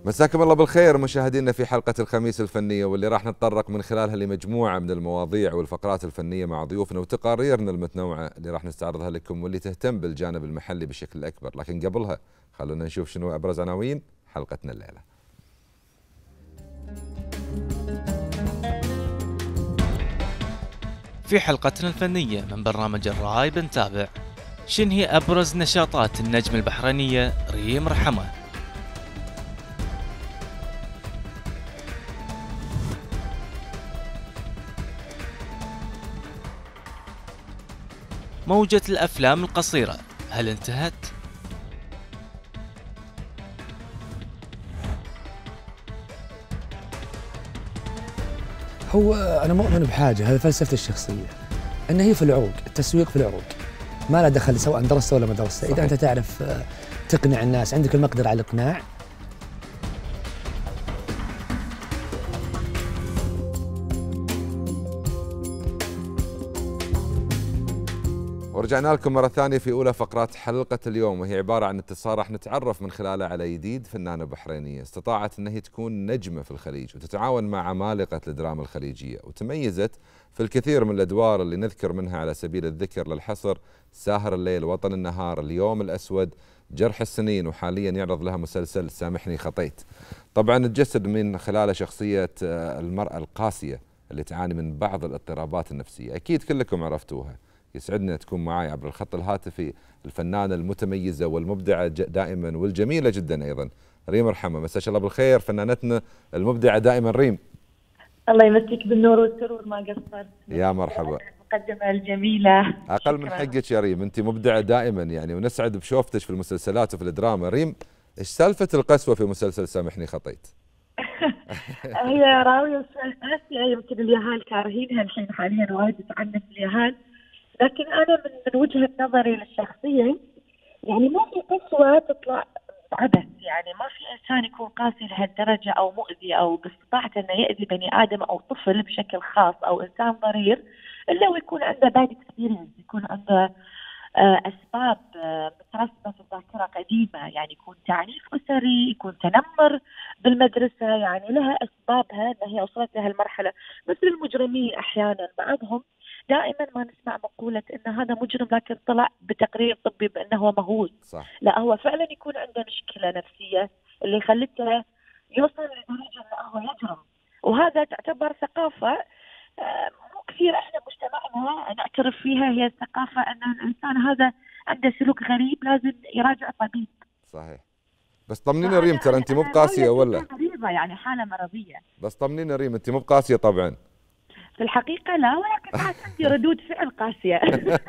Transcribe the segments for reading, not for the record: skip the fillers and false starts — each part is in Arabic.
مساكم الله بالخير مشاهدينا في حلقة الخميس الفنية، واللي راح نتطرق من خلالها لمجموعة من المواضيع والفقرات الفنية مع ضيوفنا وتقاريرنا المتنوعة اللي راح نستعرضها لكم واللي تهتم بالجانب المحلي بشكل أكبر. لكن قبلها خلونا نشوف شنو أبرز عناوين حلقتنا الليلة. في حلقتنا الفنية من برنامج الرعاي بنتابع شن هي أبرز نشاطات النجم البحرينية ريم رحمة. موجة الأفلام القصيرة هل انتهت؟ هو أنا مؤمن بحاجة، هذه فلسفتي الشخصية، أن هي في العروق، التسويق في العروق، ما له دخل سواء درست ولا ما درست. إذا أنت تعرف تقنع الناس، عندك المقدرة على الإقناع. ورجعنا لكم مرة ثانية في أولى فقرات حلقة اليوم، وهي عبارة عن اتصال راح نتعرف من خلاله على جديد فنانة بحرينية استطاعت أن هي تكون نجمة في الخليج وتتعاون مع عمالقة الدراما الخليجية، وتميزت في الكثير من الأدوار اللي نذكر منها على سبيل الذكر للحصر ساهر الليل، وطن النهار، اليوم الأسود، جرح السنين، وحاليا يعرض لها مسلسل سامحني خطيت. طبعا تجسد من خلاله شخصية المرأة القاسية اللي تعاني من بعض الاضطرابات النفسية، أكيد كلكم عرفتوها. يسعدنا تكون معي عبر الخط الهاتفي الفنانة المتميزة والمبدعة دائما والجميلة جدا أيضا ريم رحمة. مساك الله بالخير فنانتنا المبدعة دائما ريم. الله يمسيك بالنور والسرور، ما قصرت. يا مرحبا. المقدمة الجميلة. أقل من حقك يا ريم، أنت مبدعة دائما يعني، ونسعد بشوفتك في المسلسلات وفي الدراما. ريم، إيش سالفة القسوة في مسلسل سامحني خطيت؟ هي راوية قاسية، يمكن اليهال كارهينها الحين حاليا، وايد تعنف اليهال، لكن أنا من وجهة نظري للشخصية يعني ما في قسوة تطلع عبث، يعني ما في إنسان يكون قاسي لهالدرجة أو مؤذي أو باستطاعته إنه يأذي بني آدم أو طفل بشكل خاص أو إنسان ضرير، إلا ويكون عنده باد اكسبيرينس، يكون عنده أسباب مترسبة في الذاكرة قديمة، يعني يكون تعنيف أسري، يكون تنمر بالمدرسة، يعني لها أسبابها إن هي وصلت لهالمرحلة. مثل المجرمين أحيانا بعضهم دائما ما نسمع مقولة إن هذا مجرم لكن طلع بتقرير طبي بأنه هو مهووس. صح. لا، هو فعلا يكون عنده مشكلة نفسية اللي خلته يوصل لدرجة أنه هو يجرم، وهذا تعتبر ثقافة مو كثير احنا مجتمعنا نعترف فيها، هي الثقافة أن الإنسان هذا عنده سلوك غريب لازم يراجع طبيب. صحيح. بس طمنينا ريم، ترى أنت مو بقاسية ولا؟ مريضة يعني حالة مرضية. بس طمنينا ريم، أنت مو بقاسية طبعا. في الحقيقة لا، ولكن عندي ردود فعل قاسية.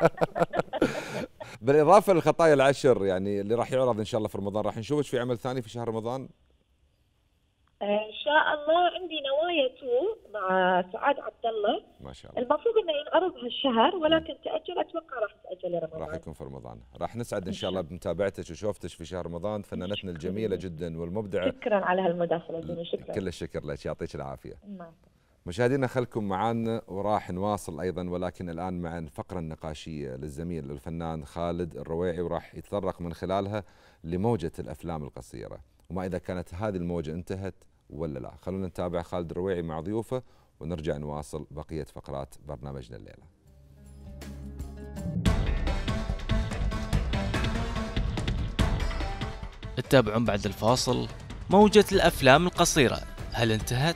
بالإضافة للخطايا العشر يعني اللي راح يعرض إن شاء الله في رمضان، راح نشوفك في عمل ثاني في شهر رمضان؟ إن شاء الله عندي نوايا 2 مع سعاد عبد الله، ما شاء الله. المفروض إنه ينعرض هالشهر ولكن تأجل، أتوقع راح تأجل لرمضان. راح يكون في رمضان. راح نسعد إن شاء الله بمتابعتك وشوفتك في شهر رمضان، فنانتنا الجميلة جدا والمبدعة. شكرا على هالمداخلة زين، شكرا. كل الشكر لك، يعطيك العافية. نعم. مشاهدينا خلكم معنا وراح نواصل أيضا، ولكن الآن مع الفقرة النقاشية للزميل الفنان خالد الرويعي، وراح يتطرق من خلالها لموجة الأفلام القصيرة وما إذا كانت هذه الموجة انتهت ولا لا. خلونا نتابع خالد الرويعي مع ضيوفه ونرجع نواصل بقية فقرات برنامجنا الليلة. تتابعون بعد الفاصل موجة الأفلام القصيرة هل انتهت؟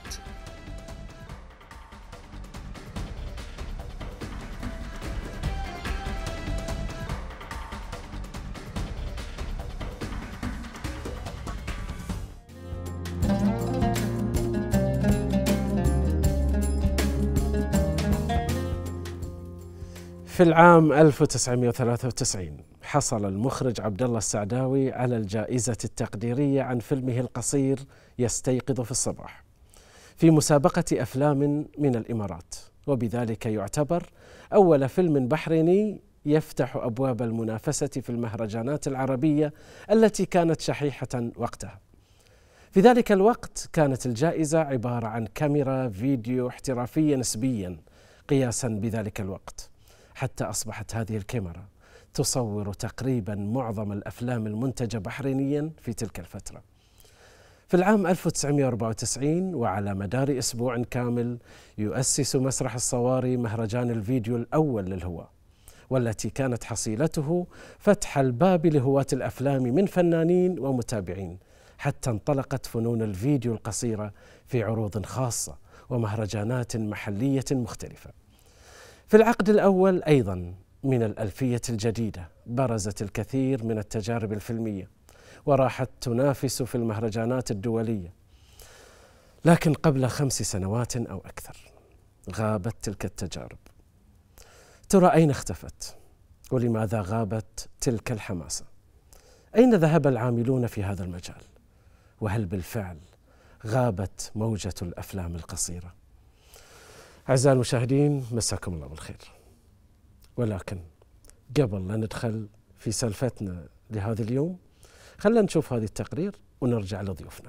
في العام 1993 حصل المخرج عبد الله السعداوي على الجائزة التقديرية عن فيلمه القصير يستيقظ في الصباح في مسابقة أفلام من الإمارات، وبذلك يعتبر أول فيلم بحريني يفتح أبواب المنافسة في المهرجانات العربية التي كانت شحيحة وقتها. في ذلك الوقت كانت الجائزة عبارة عن كاميرا فيديو احترافية نسبيا قياسا بذلك الوقت، حتى أصبحت هذه الكاميرا تصور تقريبا معظم الأفلام المنتجة بحرينيا في تلك الفترة. في العام 1994 وعلى مدار أسبوع كامل يؤسس مسرح الصواري مهرجان الفيديو الأول للهواة، والتي كانت حصيلته فتح الباب لهواة الأفلام من فنانين ومتابعين، حتى انطلقت فنون الفيديو القصيرة في عروض خاصة ومهرجانات محلية مختلفة. في العقد الأول أيضا من الألفية الجديدة برزت الكثير من التجارب الفيلمية وراحت تنافس في المهرجانات الدولية، لكن قبل 5 سنوات أو أكثر غابت تلك التجارب. ترى أين اختفت؟ ولماذا غابت تلك الحماسة؟ أين ذهب العاملون في هذا المجال؟ وهل بالفعل غابت موجة الأفلام القصيرة؟ أعزائي المشاهدين، مساكم الله بالخير. ولكن قبل لا ندخل في سالفتنا لهذا اليوم، خلينا نشوف هذه التقرير ونرجع لضيوفنا.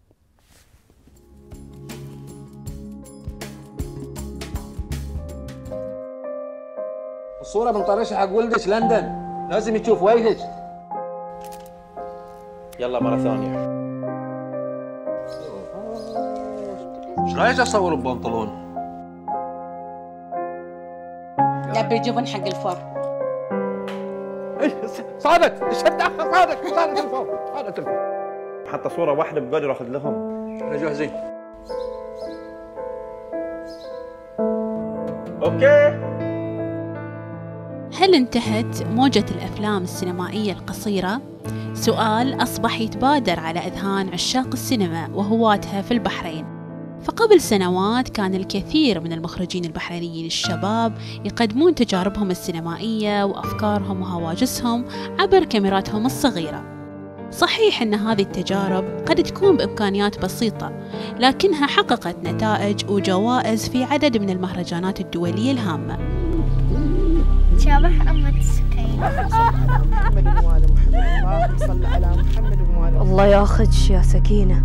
الصورة بنطرشها حق ولدك لندن، لازم يشوف وجهك. يلا مرة ثانية. ايش رايك اصور ببنطلون؟ نبي جبن حق الفرن. صادت ايش تاخر؟ صادت الفرن، صادت الفرن. حتى صورة واحدة بقدر اخذ لهم. احنا جاهزين. اوكي. هل انتهت موجة الأفلام السينمائية القصيرة؟ سؤال أصبح يتبادر على أذهان عشاق السينما وهواتها في البحرين. فقبل سنوات كان الكثير من المخرجين البحرينيين الشباب يقدمون تجاربهم السينمائية وأفكارهم وهواجسهم عبر كاميراتهم الصغيرة. صحيح أن هذه التجارب قد تكون بإمكانيات بسيطة، لكنها حققت نتائج وجوائز في عدد من المهرجانات الدولية الهامة. شبح أمة سكينة. محمد ومال محمد، اللهم صل على محمد ومال. الله ياخذش يا سكينة.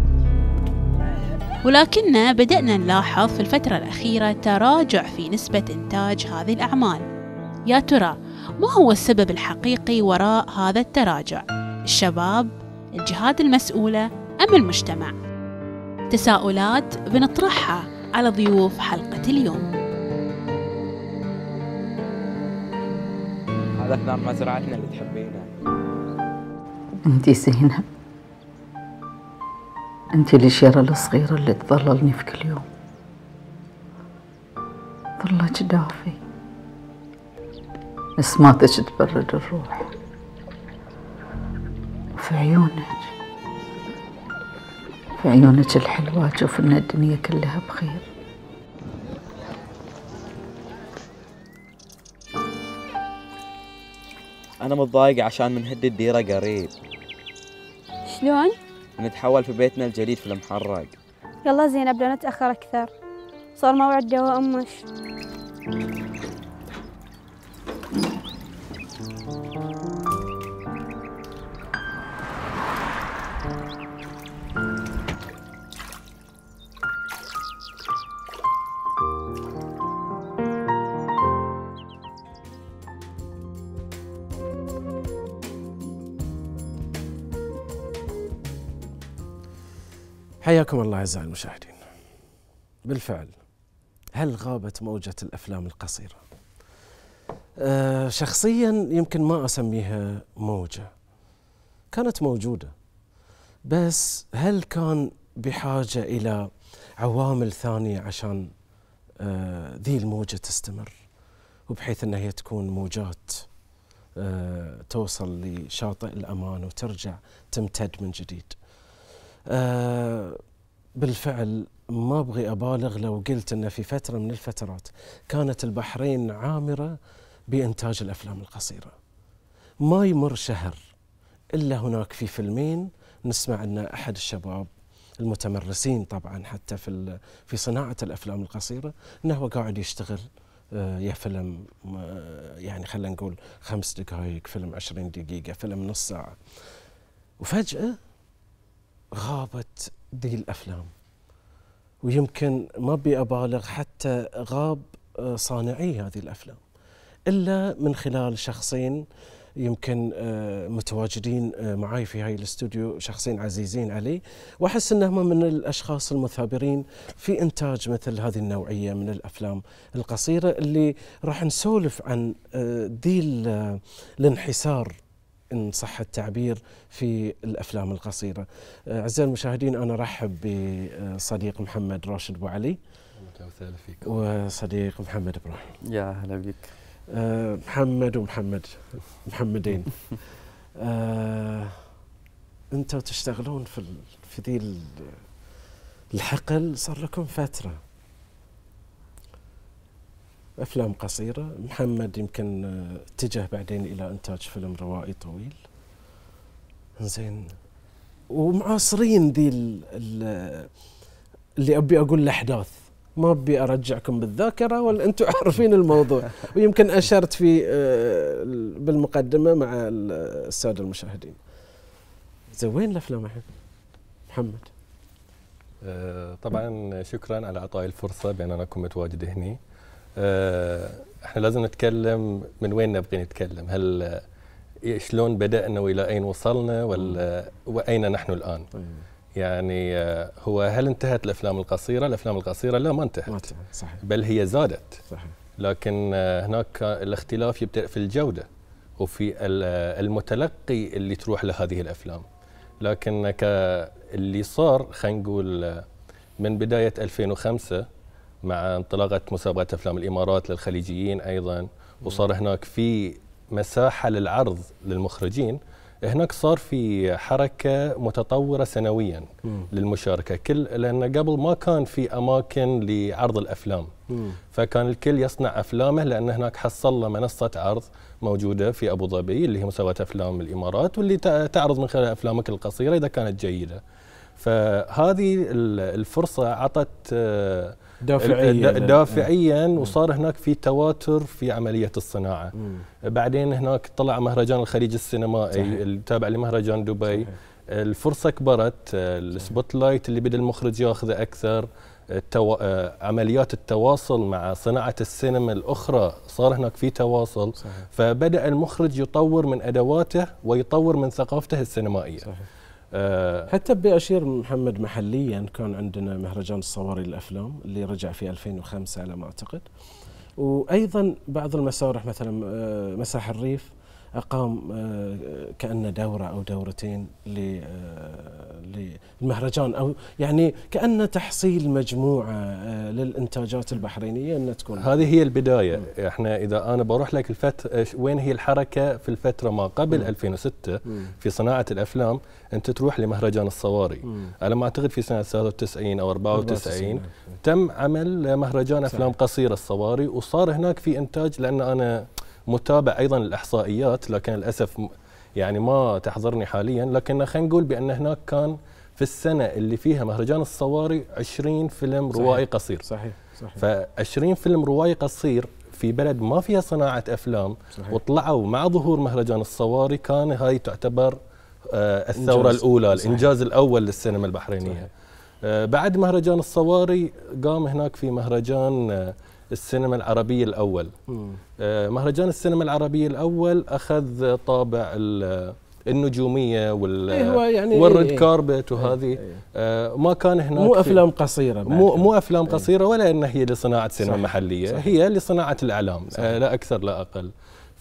ولكننا بدأنا نلاحظ في الفترة الأخيرة تراجع في نسبة إنتاج هذه الأعمال. يا ترى ما هو السبب الحقيقي وراء هذا التراجع؟ الشباب، الجهات المسؤولة، أم المجتمع؟ تساؤلات بنطرحها على ضيوف حلقة اليوم. هذا أفلام مزرعتنا اللي تحبينها. انتي زينب، انتي الشيرة الصغيرة اللي تظللني في كل يوم. ظلك دافي، نسماتك تبرد الروح، وفي عيونك الحلوة أشوف إن الدنيا كلها بخير. أنا متضايق عشان منهد الديرة قريب. شلون؟ نتحول في بيتنا الجديد في المحرق. يلا زينب لا نتأخر أكثر، صار موعد دواء أمش. حياكم الله أعزائي المشاهدين. بالفعل هل غابت موجة الأفلام القصيرة؟ شخصيا يمكن ما أسميها موجة، كانت موجودة، بس هل كان بحاجة إلى عوامل ثانية عشان ذي الموجة تستمر، وبحيث أنها هي تكون موجات توصل لشاطئ الأمان وترجع تمتد من جديد؟ بالفعل ما أبغي أبالغ لو قلت أن في فترة من الفترات كانت البحرين عامرة بإنتاج الأفلام القصيرة. ما يمر شهر إلا هناك في فيلمين نسمع أن أحد الشباب المتمرسين طبعا حتى في صناعة الأفلام القصيرة أنه هو قاعد يشتغل يا فيلم يعني خلينا نقول 5 دقائق، فيلم 20 دقيقة، فيلم نص ساعة، وفجأة غابت ذي الأفلام. ويمكن ما أبي أبالغ حتى غاب صانعي هذه الأفلام إلا من خلال شخصين يمكن متواجدين معي في هاي الاستوديو شخصين عزيزين علي، واحس انهم من الاشخاص المثابرين في انتاج مثل هذه النوعيه من الافلام القصيره اللي راح نسولف عن ذي الانحسار إن صح التعبير في الأفلام القصيرة. أعزائي المشاهدين، أنا أرحب بصديق محمد راشد أبو علي وصديق محمد إبراهيم. يا هلا بك. محمد ومحمد، محمدين. أنتوا تشتغلون في ذي الحقل صار لكم فترة، أفلام قصيرة. محمد يمكن اتجه بعدين إلى إنتاج فيلم روائي طويل. زين، ومعاصرين ذي اللي أبي أقول الأحداث، ما أبي أرجعكم بالذاكرة ولا أنتم عارفين الموضوع، ويمكن أشرت في بالمقدمة مع السادة المشاهدين. زين، وين الأفلام الحين محمد؟ طبعا شكرا على إعطائي الفرصة بأن أنا أكون متواجد هنا. احنا لازم نتكلم من وين نبغي نتكلم، هل شلون بدأنا وإلى أين وصلنا وأين نحن الآن؟ يعني هو هل انتهت الأفلام القصيرة؟ الأفلام القصيرة لا، ما انتهت، صحيح. بل هي زادت، صحيح. لكن هناك الاختلاف يبدأ في الجودة وفي المتلقي اللي تروح لهذه الأفلام. لكن اللي صار، خلينا نقول من بداية 2005 مع انطلاقة مسابقة أفلام الإمارات للخليجيين أيضا، وصار هناك في مساحة للعرض للمخرجين، هناك صار في حركة متطورة سنويا للمشاركة، لأن قبل ما كان في أماكن لعرض الأفلام، فكان الكل يصنع أفلامه، لأن هناك حصل له منصة عرض موجودة في أبو ظبي اللي هي مسابقة أفلام الإمارات، واللي تعرض من خلال أفلامك القصيرة إذا كانت جيدة. فهذه الفرصة عطت دافعيا وصار هناك في تواتر في عملية الصناعة. بعدين هناك طلع مهرجان الخليج السينمائي التابع لمهرجان دبي. الفرصة كبرت، السبوت لايت اللي بدأ المخرج ياخذه أكثر، عمليات التواصل مع صناعة السينما الأخرى صار هناك في تواصل. فبدأ المخرج يطور من أدواته ويطور من ثقافته السينمائية. حتى بأشير محمد محليا كان عندنا مهرجان الصواري للأفلام اللي رجع في 2005 على ما أعتقد، وأيضا بعض المسارح مثلا مسرح الريف أقام كأنه دورة أو دورتين للمهرجان، أو يعني كأنه تحصيل مجموعة للإنتاجات البحرينية أن تكون. هذه هي البداية. احنا إذا أنا بروح لك الفترة وين هي الحركة في الفترة ما قبل 2006 في صناعة الأفلام، أنت تروح لمهرجان الصواري. على ما أعتقد في سنة 93 أو 94 تم عمل مهرجان أفلام قصيرة الصواري، وصار هناك في إنتاج، لأن أنا متابع أيضا الإحصائيات، لكن للأسف يعني ما تحضرني حاليا، لكن خلينا نقول بأن هناك كان في السنة اللي فيها مهرجان الصواري 20 فيلم روائي قصير. صحيح. ف20 فيلم روائي قصير في بلد ما فيها صناعة أفلام، وطلعوا مع ظهور مهرجان الصواري، كان هاي تعتبر الثورة الأولى، الإنجاز الأول للسينما البحرينية. بعد مهرجان الصواري قام هناك في مهرجان السينما العربية الأول. مهرجان السينما العربية الأول أخذ طابع النجومية والريد كاربت، وهذه ما كان هناك مو أفلام قصيرة، مو أفلام قصيرة، ولا أن هي لصناعة سينما محلية، هي لصناعة الإعلام، لا أكثر لا أقل.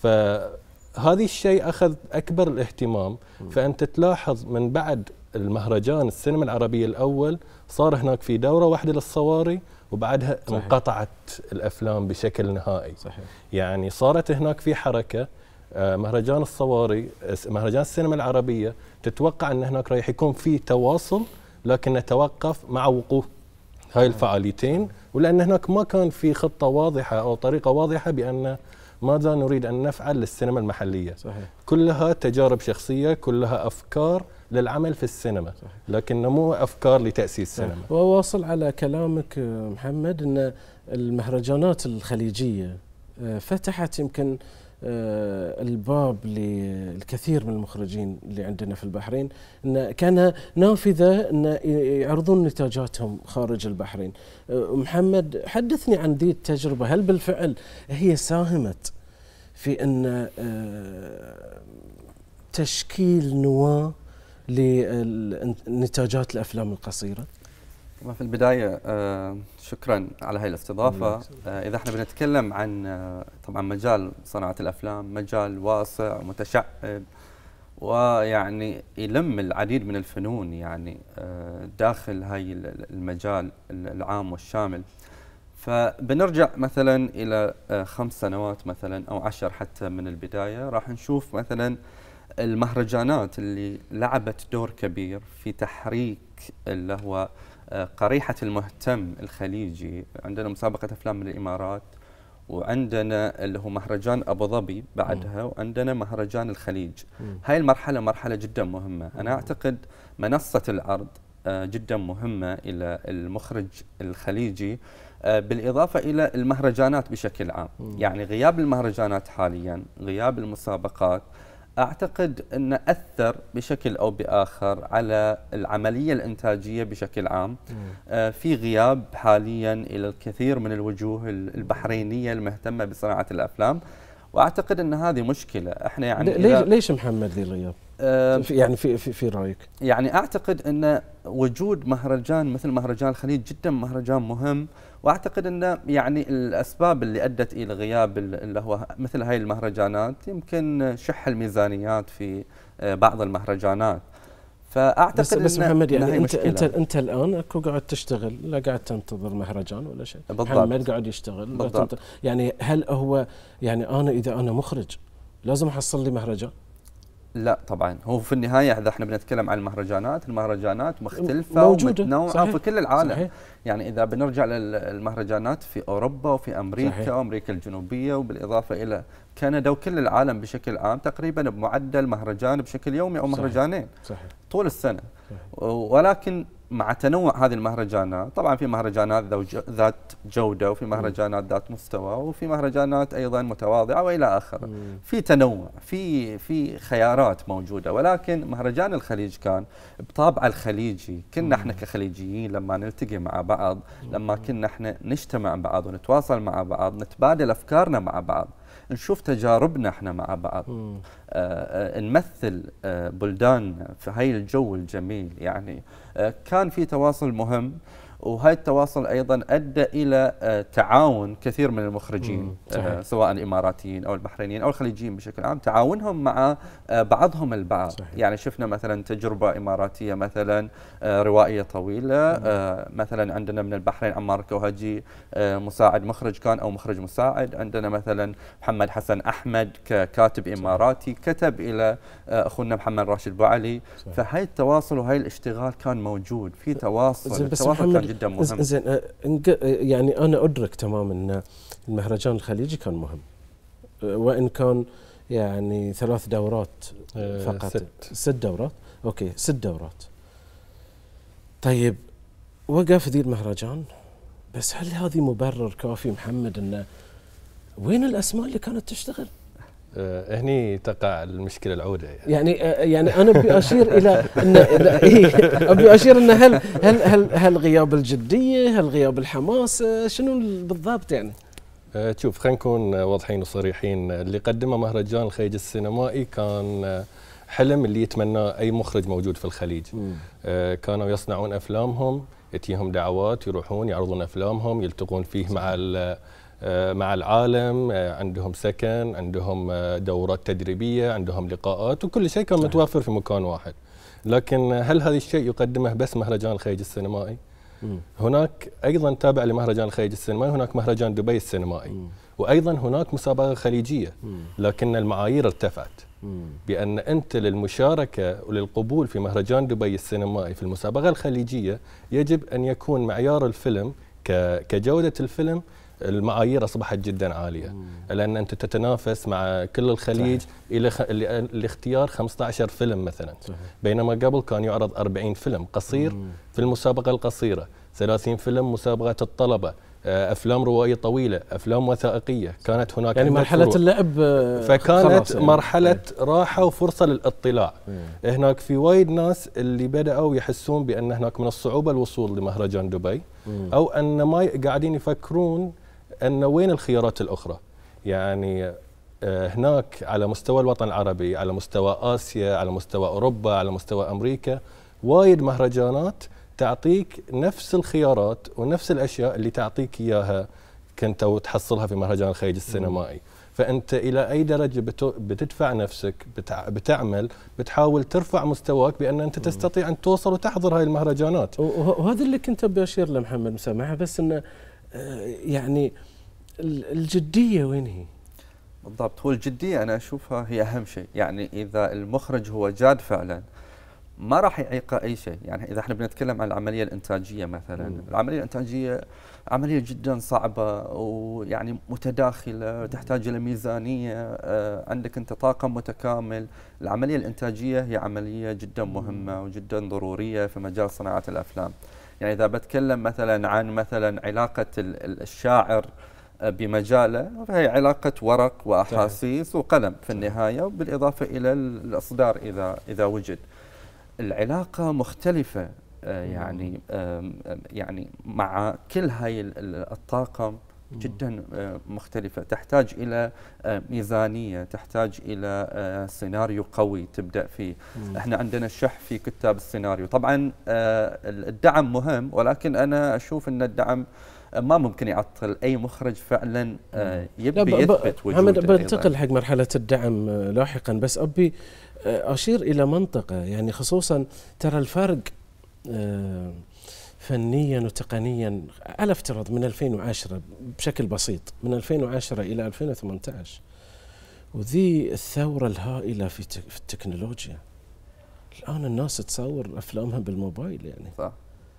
فهذه الشيء أخذ أكبر الاهتمام. فأنت تلاحظ من بعد المهرجان السينما العربية الأول صار هناك في دورة واحدة للصواري، وبعدها انقطعت الأفلام بشكل نهائي. يعني صارت هناك في حركة. مهرجان الصواري، مهرجان السينما العربية، تتوقع أن هناك رايح يكون في تواصل، لكن نتوقف مع وقوع هاي الفعاليتين، ولأن هناك ما كان في خطة واضحة أو طريقة واضحة بأن ماذا نريد أن نفعل للسينما المحلية. كلها تجارب شخصية، كلها أفكار للعمل في السينما، لكن مو أفكار لتأسيس سينما. وواصل على كلامك محمد أن المهرجانات الخليجية فتحت يمكن الباب للكثير من المخرجين اللي عندنا في البحرين، أن كان نافذة أن يعرضون نتاجاتهم خارج البحرين. محمد، حدثني عن ذي التجربة، هل بالفعل هي ساهمت في أن تشكيل نواة لنتاجات الأفلام القصيرة؟ في البداية شكرا على هاي الاستضافة. إذا احنا بنتكلم عن طبعا مجال صناعة الأفلام مجال واسع ومتشعب، ويعني يلم العديد من الفنون يعني داخل هاي المجال العام والشامل. فبنرجع مثلا إلى 5 سنوات مثلا أو 10 حتى من البداية، راح نشوف مثلا المهرجانات اللي لعبت دور كبير في تحريك اللي هو قريحة المهتم الخليجي. عندنا مسابقة أفلام من الإمارات، وعندنا اللي هو مهرجان أبو ظبي بعدها، وعندنا مهرجان الخليج. هاي المرحلة مرحلة جدا مهمة. أنا أعتقد منصة العرض جدا مهمة إلى المخرج الخليجي، بالإضافة إلى المهرجانات بشكل عام. يعني غياب المهرجانات حاليا، غياب المسابقات، أعتقد أن أثر بشكل أو بآخر على العملية الإنتاجية بشكل عام. في غياب حاليا إلى الكثير من الوجوه البحرينية المهتمة بصناعة الأفلام، وأعتقد أن هذه مشكلة. إحنا يعني ليش محمد ذي الغياب؟ يعني في رأيك؟ يعني أعتقد أن وجود مهرجان مثل مهرجان الخليج جدا مهرجان مهم، واعتقد ان يعني الاسباب اللي ادت الى غياب اللي هو مثل هاي المهرجانات يمكن شح الميزانيات في بعض المهرجانات. فاعتقد بس محمد يعني انت الان اكو قاعد تشتغل، لا قاعد تنتظر مهرجان ولا شيء. محمد قاعد يشتغل يعني هل هو يعني انا اذا انا مخرج لازم احصل لي مهرجان؟ لا طبعا، هو في النهايه اذا احنا بنتكلم عن المهرجانات مختلفه ومتنوعه في كل العالم. صحيح. يعني اذا بنرجع للمهرجانات في اوروبا وفي امريكا. صحيح. وامريكا الجنوبيه، وبالاضافه الى كندا وكل العالم بشكل عام، تقريبا بمعدل مهرجان بشكل يومي او مهرجانين. صحيح. طول السنه. صحيح. ولكن مع تنوع هذه المهرجانات، طبعا في مهرجانات ذات جودة، وفي مهرجانات ذات مستوى، وفي مهرجانات أيضا متواضعة وإلى آخره. في تنوع، في خيارات موجودة. ولكن مهرجان الخليج كان بطابع الخليجي. كنا احنا كخليجيين لما نلتقي مع بعض، لما كنا احنا نجتمع مع بعض ونتواصل مع بعض، نتبادل أفكارنا مع بعض، نشوف تجاربنا احنا مع بعض، نمثل بلداننا في هاي الجو الجميل. يعني كان في تواصل مهم، وهذا التواصل أيضا أدى إلى تعاون كثير من المخرجين، سواء الإماراتيين أو البحرينيين أو الخليجيين بشكل عام، تعاونهم مع بعضهم البعض. صحيح. يعني شفنا مثلا تجربة إماراتية مثلا روائية طويلة. مثلا عندنا من البحرين عمار كوهجي مساعد مخرج كان أو مخرج مساعد. عندنا مثلا محمد حسن أحمد ككاتب إماراتي كتب إلى أخونا محمد راشد بوعلي. فهاي التواصل وهاي الاشتغال كان موجود، في تواصل. التواصل كان جدا مهم. زين يعني أنا أدرك تماما أن المهرجان الخليجي كان مهم، وإن كان يعني 3 دورات فقط. 6 دورات. أوكي 6 دورات. طيب وقف ذي المهرجان، بس هل هذه مبرر كافي محمد أن وين الأسماء اللي كانت تشتغل؟ هني تقع المشكله العوده يعني انا ابي اشير الى ان ابي اشير ان هل غياب الجديه، هل غياب الحماس، شنو بالضبط يعني؟ شوف خلينا نكون واضحين وصريحين. اللي قدمه مهرجان الخليج السينمائي كان حلم اللي يتمناه اي مخرج موجود في الخليج. كانوا يصنعون افلامهم، يتيهم دعوات، يروحون يعرضون افلامهم، يلتقون فيه مع العالم، عندهم سكن، عندهم دورات تدريبية، عندهم لقاءات، وكل شيء كان متوفر في مكان واحد. لكن هل هذا الشيء يقدمه بس مهرجان الخليج السينمائي؟ هناك أيضا تابع لمهرجان الخليج السينمائي هناك مهرجان دبي السينمائي، وأيضا هناك مسابقة خليجية، لكن المعايير ارتفعت بأن أنت للمشاركة وللقبول في مهرجان دبي السينمائي في المسابقة الخليجية يجب أن يكون معيار الفيلم كجودة الفيلم، المعايير أصبحت جدا عالية، لأن أنت تتنافس مع كل الخليج إلى الاختيار 15 فيلم مثلا. صحيح. بينما قبل كان يعرض 40 فيلم قصير في المسابقة القصيرة، 30 فيلم مسابقة الطلبة، أفلام روائية طويلة، أفلام وثائقية. كانت هناك يعني مرحلة اللعب، فكانت يعني مرحلة راحة وفرصة للاطلاع. هناك في وايد ناس اللي بدأوا يحسون بأن هناك من الصعوبة الوصول لمهرجان دبي، أو أن ما قاعدين يفكرون أن وين الخيارات الأخرى. يعني هناك على مستوى الوطن العربي، على مستوى آسيا، على مستوى أوروبا، على مستوى أمريكا، وايد مهرجانات تعطيك نفس الخيارات ونفس الأشياء اللي تعطيك إياها كنت تحصلها في مهرجان الخليج السينمائي. فأنت إلى أي درجة بتدفع نفسك، بتعمل، بتحاول ترفع مستواك بأن أنت تستطيع أن توصل وتحضر هاي المهرجانات. وهذا اللي كنت أبي أشير له محمد مسامحة، بس أنه يعني الجدية وين هي؟ بالضبط، هو الجدية أنا أشوفها هي أهم شيء. يعني إذا المخرج هو جاد فعلا ما راح يعيق أي شيء. يعني إذا احنا بنتكلم عن العملية الإنتاجية مثلا، العملية الإنتاجية عملية جدا صعبة ويعني متداخلة، تحتاج إلى ميزانية، عندك أنت طاقم متكامل. العملية الإنتاجية هي عملية جدا مهمة وجدا ضرورية في مجال صناعة الأفلام. يعني إذا بتكلم مثلا عن مثلا علاقة الشاعر بمجاله، فهي علاقة ورق وأحاسيس وقلم في النهاية، بالإضافة إلى الإصدار إذا وجد. العلاقة مختلفة يعني مع كل هاي الطاقم جدا مختلفة، تحتاج إلى ميزانية، تحتاج إلى سيناريو قوي تبدأ فيه. احنا عندنا شح في كتاب السيناريو. طبعا الدعم مهم، ولكن أنا أشوف أن الدعم ما ممكن يعطل أي مخرج فعلا يبي يثبت وجوده. محمد بنتقل حق مرحلة الدعم لاحقا، بس أبي أشير إلى منطقة يعني خصوصا ترى الفرق فنيا وتقنيا على افتراض من 2010 بشكل بسيط، من 2010 إلى 2018 وذي الثورة الهائلة في التكنولوجيا. الآن الناس تصور أفلامها بالموبايل يعني صح.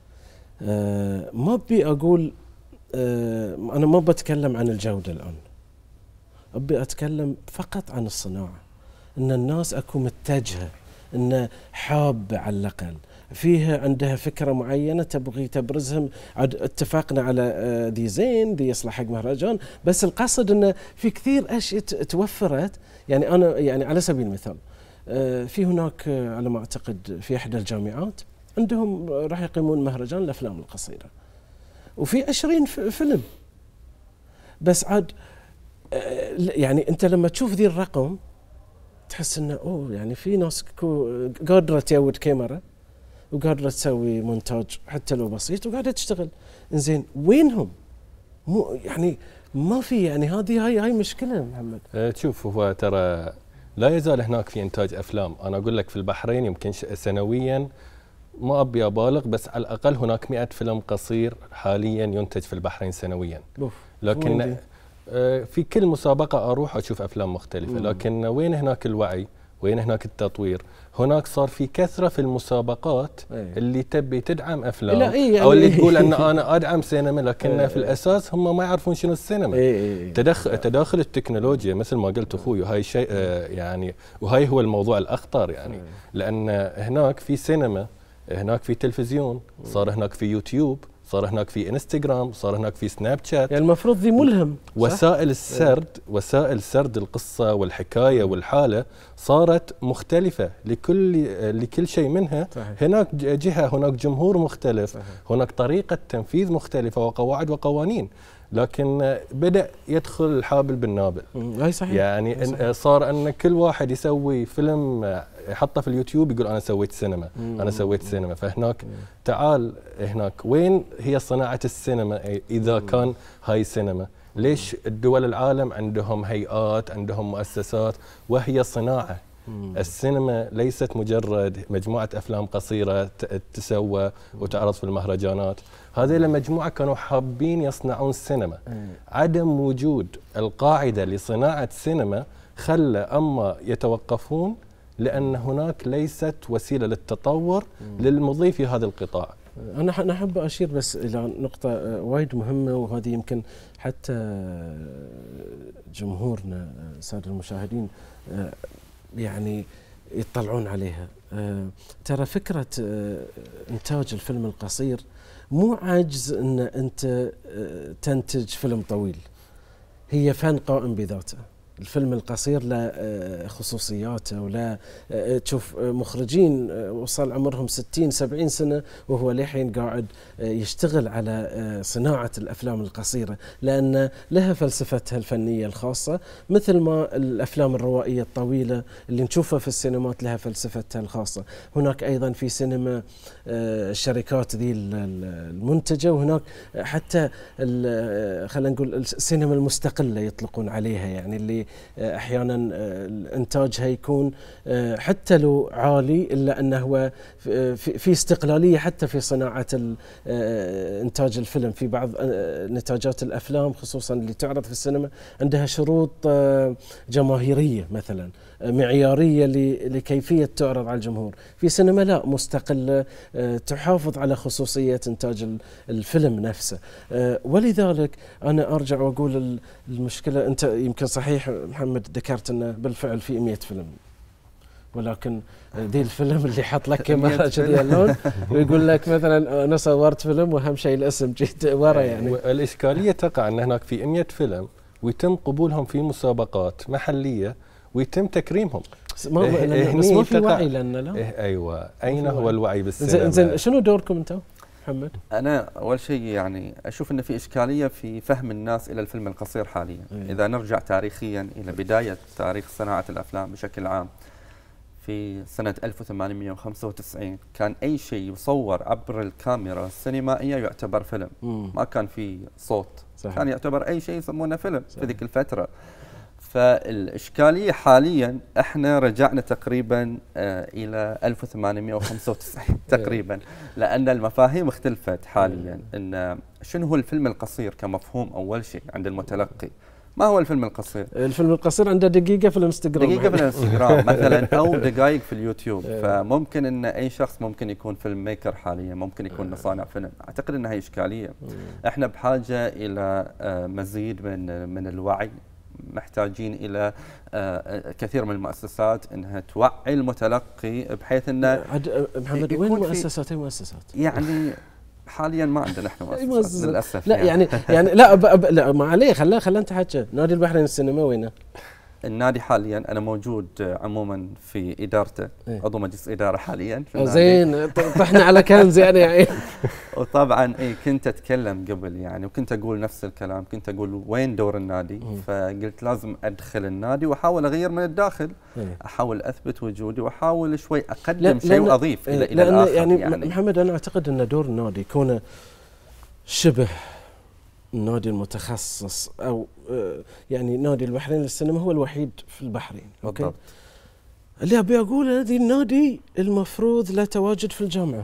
ما أبي أقول أنا ما بتكلم عن الجودة الآن، أبي أتكلم فقط عن الصناعة. أن الناس أكو متجهة، أن حابة على الأقل فيها عندها فكرة معينة تبغي تبرزهم. اتفقنا على ذي زين ذي يصلح حق مهرجان، بس القصد أنه في كثير أشياء توفرت. يعني أنا يعني على سبيل المثال في هناك على ما أعتقد في إحدى الجامعات عندهم راح يقيمون مهرجان الأفلام القصيرة، وفي 20 فيلم بس. عاد يعني أنت لما تشوف ذي الرقم تحس انه اوه يعني في ناس قادره تيود كاميرا وقادره تسوي مونتاج حتى لو بسيط وقاعده تشتغل. انزين وينهم؟ مو يعني ما في، يعني هاي مشكله محمد. تشوف هو ترى لا يزال هناك في انتاج افلام. انا اقول لك في البحرين يمكن سنويا، ما ابي ابالغ، بس على الاقل هناك 100 فيلم قصير حاليا ينتج في البحرين سنويا. لكن في كل مسابقة أروح أشوف أفلام مختلفة، لكن وين هناك الوعي؟ وين هناك التطوير؟ هناك صار في كثرة في المسابقات اللي تبي تدعم أفلام يعني أو اللي تقول أن أنا أدعم سينما، لكن في الأساس هم ما يعرفون شنو السينما. تداخل التكنولوجيا مثل ما قلت أخوي، وهاي شيء يعني وهاي هو الموضوع الأخطر يعني. لأن هناك في سينما، هناك في تلفزيون، صار هناك في يوتيوب، صار هناك في انستغرام، صار هناك في سناب شات. يعني المفروض ذي ملهم. وسائل سرد القصة والحكاية والحالة صارت مختلفة لكل شيء منها. هناك جهة، هناك جمهور مختلف، هناك طريقة تنفيذ مختلفة وقواعد وقوانين. لكن بدأ يدخل الحابل بالنابل. هاي صحيح. يعني صار أن كل واحد يسوي فيلم يحطه في اليوتيوب يقول أنا سويت سينما، أنا سويت سينما. فهناك تعال هناك وين هي صناعة السينما إذا كان هاي سينما؟ ليش الدول العالم عندهم هيئات، عندهم مؤسسات وهي صناعة؟ السينما ليست مجرد مجموعة أفلام قصيرة تسوى وتعرض في المهرجانات. هذه المجموعة كانوا حابين يصنعون سينما. عدم وجود القاعدة لصناعة سينما خلى أما يتوقفون، لأن هناك ليست وسيلة للتطور للمضي في هذا القطاع. أنا أحب أشير بس إلى نقطة وايد مهمة، وهذه يمكن حتى جمهورنا السادة المشاهدين يعني يطلعون عليها. ترى فكرة إنتاج الفيلم القصير مو عجز أن أنت تنتج فيلم طويل، هي فن قائم بذاته. الفيلم القصير له خصوصياته، ولا تشوف مخرجين وصل عمرهم 60-70 سنة وهو للحين قاعد يشتغل على صناعة الأفلام القصيرة، لأن لها فلسفتها الفنية الخاصة، مثل ما الأفلام الروائية الطويلة اللي نشوفها في السينمات لها فلسفتها الخاصة. هناك أيضا في سينما الشركات ذي المنتجة، وهناك حتى خلينا نقول السينما المستقلة يطلقون عليها، يعني اللي احيانا انتاجها يكون حتى لو عالي الا انه هو في استقلاليه حتى في صناعه انتاج الفيلم. في بعض نتاجات الافلام خصوصا اللي تعرض في السينما عندها شروط جماهيريه مثلا معياريه لكيفيه تعرض على الجمهور. في سينما لا، مستقله تحافظ على خصوصيه انتاج الفيلم نفسه. ولذلك انا ارجع واقول المشكله، انت يمكن صحيح محمد ذكرت انه بالفعل في 100 فيلم، ولكن ذي الفيلم اللي حط لك كاميرا كذي اللون ويقول لك مثلا انا صورت فيلم واهم شيء الاسم جيت ورا. يعني الاشكاليه تقع ان هناك في 100 فيلم ويتم قبولهم في مسابقات محليه ويتم تكريمهم. بس ما في وعي لنا لا. ايوه، اين هو الوعي بالسينما؟ زين شنو دوركم انتم محمد؟ أنا أول شيء يعني أشوف أن في إشكالية في فهم الناس إلى الفيلم القصير حاليا. إذا نرجع تاريخيا إلى بداية تاريخ صناعة الأفلام بشكل عام، في سنة 1895 كان أي شيء يصور عبر الكاميرا السينمائية يعتبر فيلم. ما كان في صوت، صحيح. كان يعتبر أي شيء يسمونه فيلم، صحيح. في ذيك الفترة. فالإشكالية حاليا احنا رجعنا تقريبا إلى 1895 تقريبا، لأن المفاهيم اختلفت حاليا. إن شنو هو الفيلم القصير كمفهوم أول شيء عند المتلقي؟ ما هو الفيلم القصير؟ الفيلم القصير عنده دقيقة في الانستغرام، دقيقة في الانستغرام مثلا، أو دقائق في اليوتيوب. فممكن أن أي شخص ممكن يكون فيلم ميكر حاليا، ممكن يكون صانع فيلم. أعتقد أنها إشكالية. احنا بحاجة إلى مزيد من الوعي، محتاجين إلى كثير من المؤسسات أنها توعي المتلقي بحيث أنه محمد وين مؤسسات؟ أي مؤسسات؟ يعني حاليا ما عندنا احنا مؤسسات للأسف. لا يعني لا ما عليه، خلينا انت حكي. نادي البحرين السينما وينه؟ النادي حاليا انا موجود عموما في ادارته، عضو مجلس اداره حاليا. زين، طحنا على كنز يعني. وطبعا كنت اتكلم قبل يعني، وكنت اقول نفس الكلام، كنت اقول وين دور النادي؟ فقلت لازم ادخل النادي واحاول اغير من الداخل، احاول اثبت وجودي واحاول شوي اقدم شيء واضيف الى الاخر. يعني محمد انا اعتقد ان دور النادي كونه شبه النادي المتخصص او يعني نادي البحرين للسينما هو الوحيد في البحرين. بالضبط. اللي ابي اقوله هذه النادي المفروض لا تواجد في الجامعه،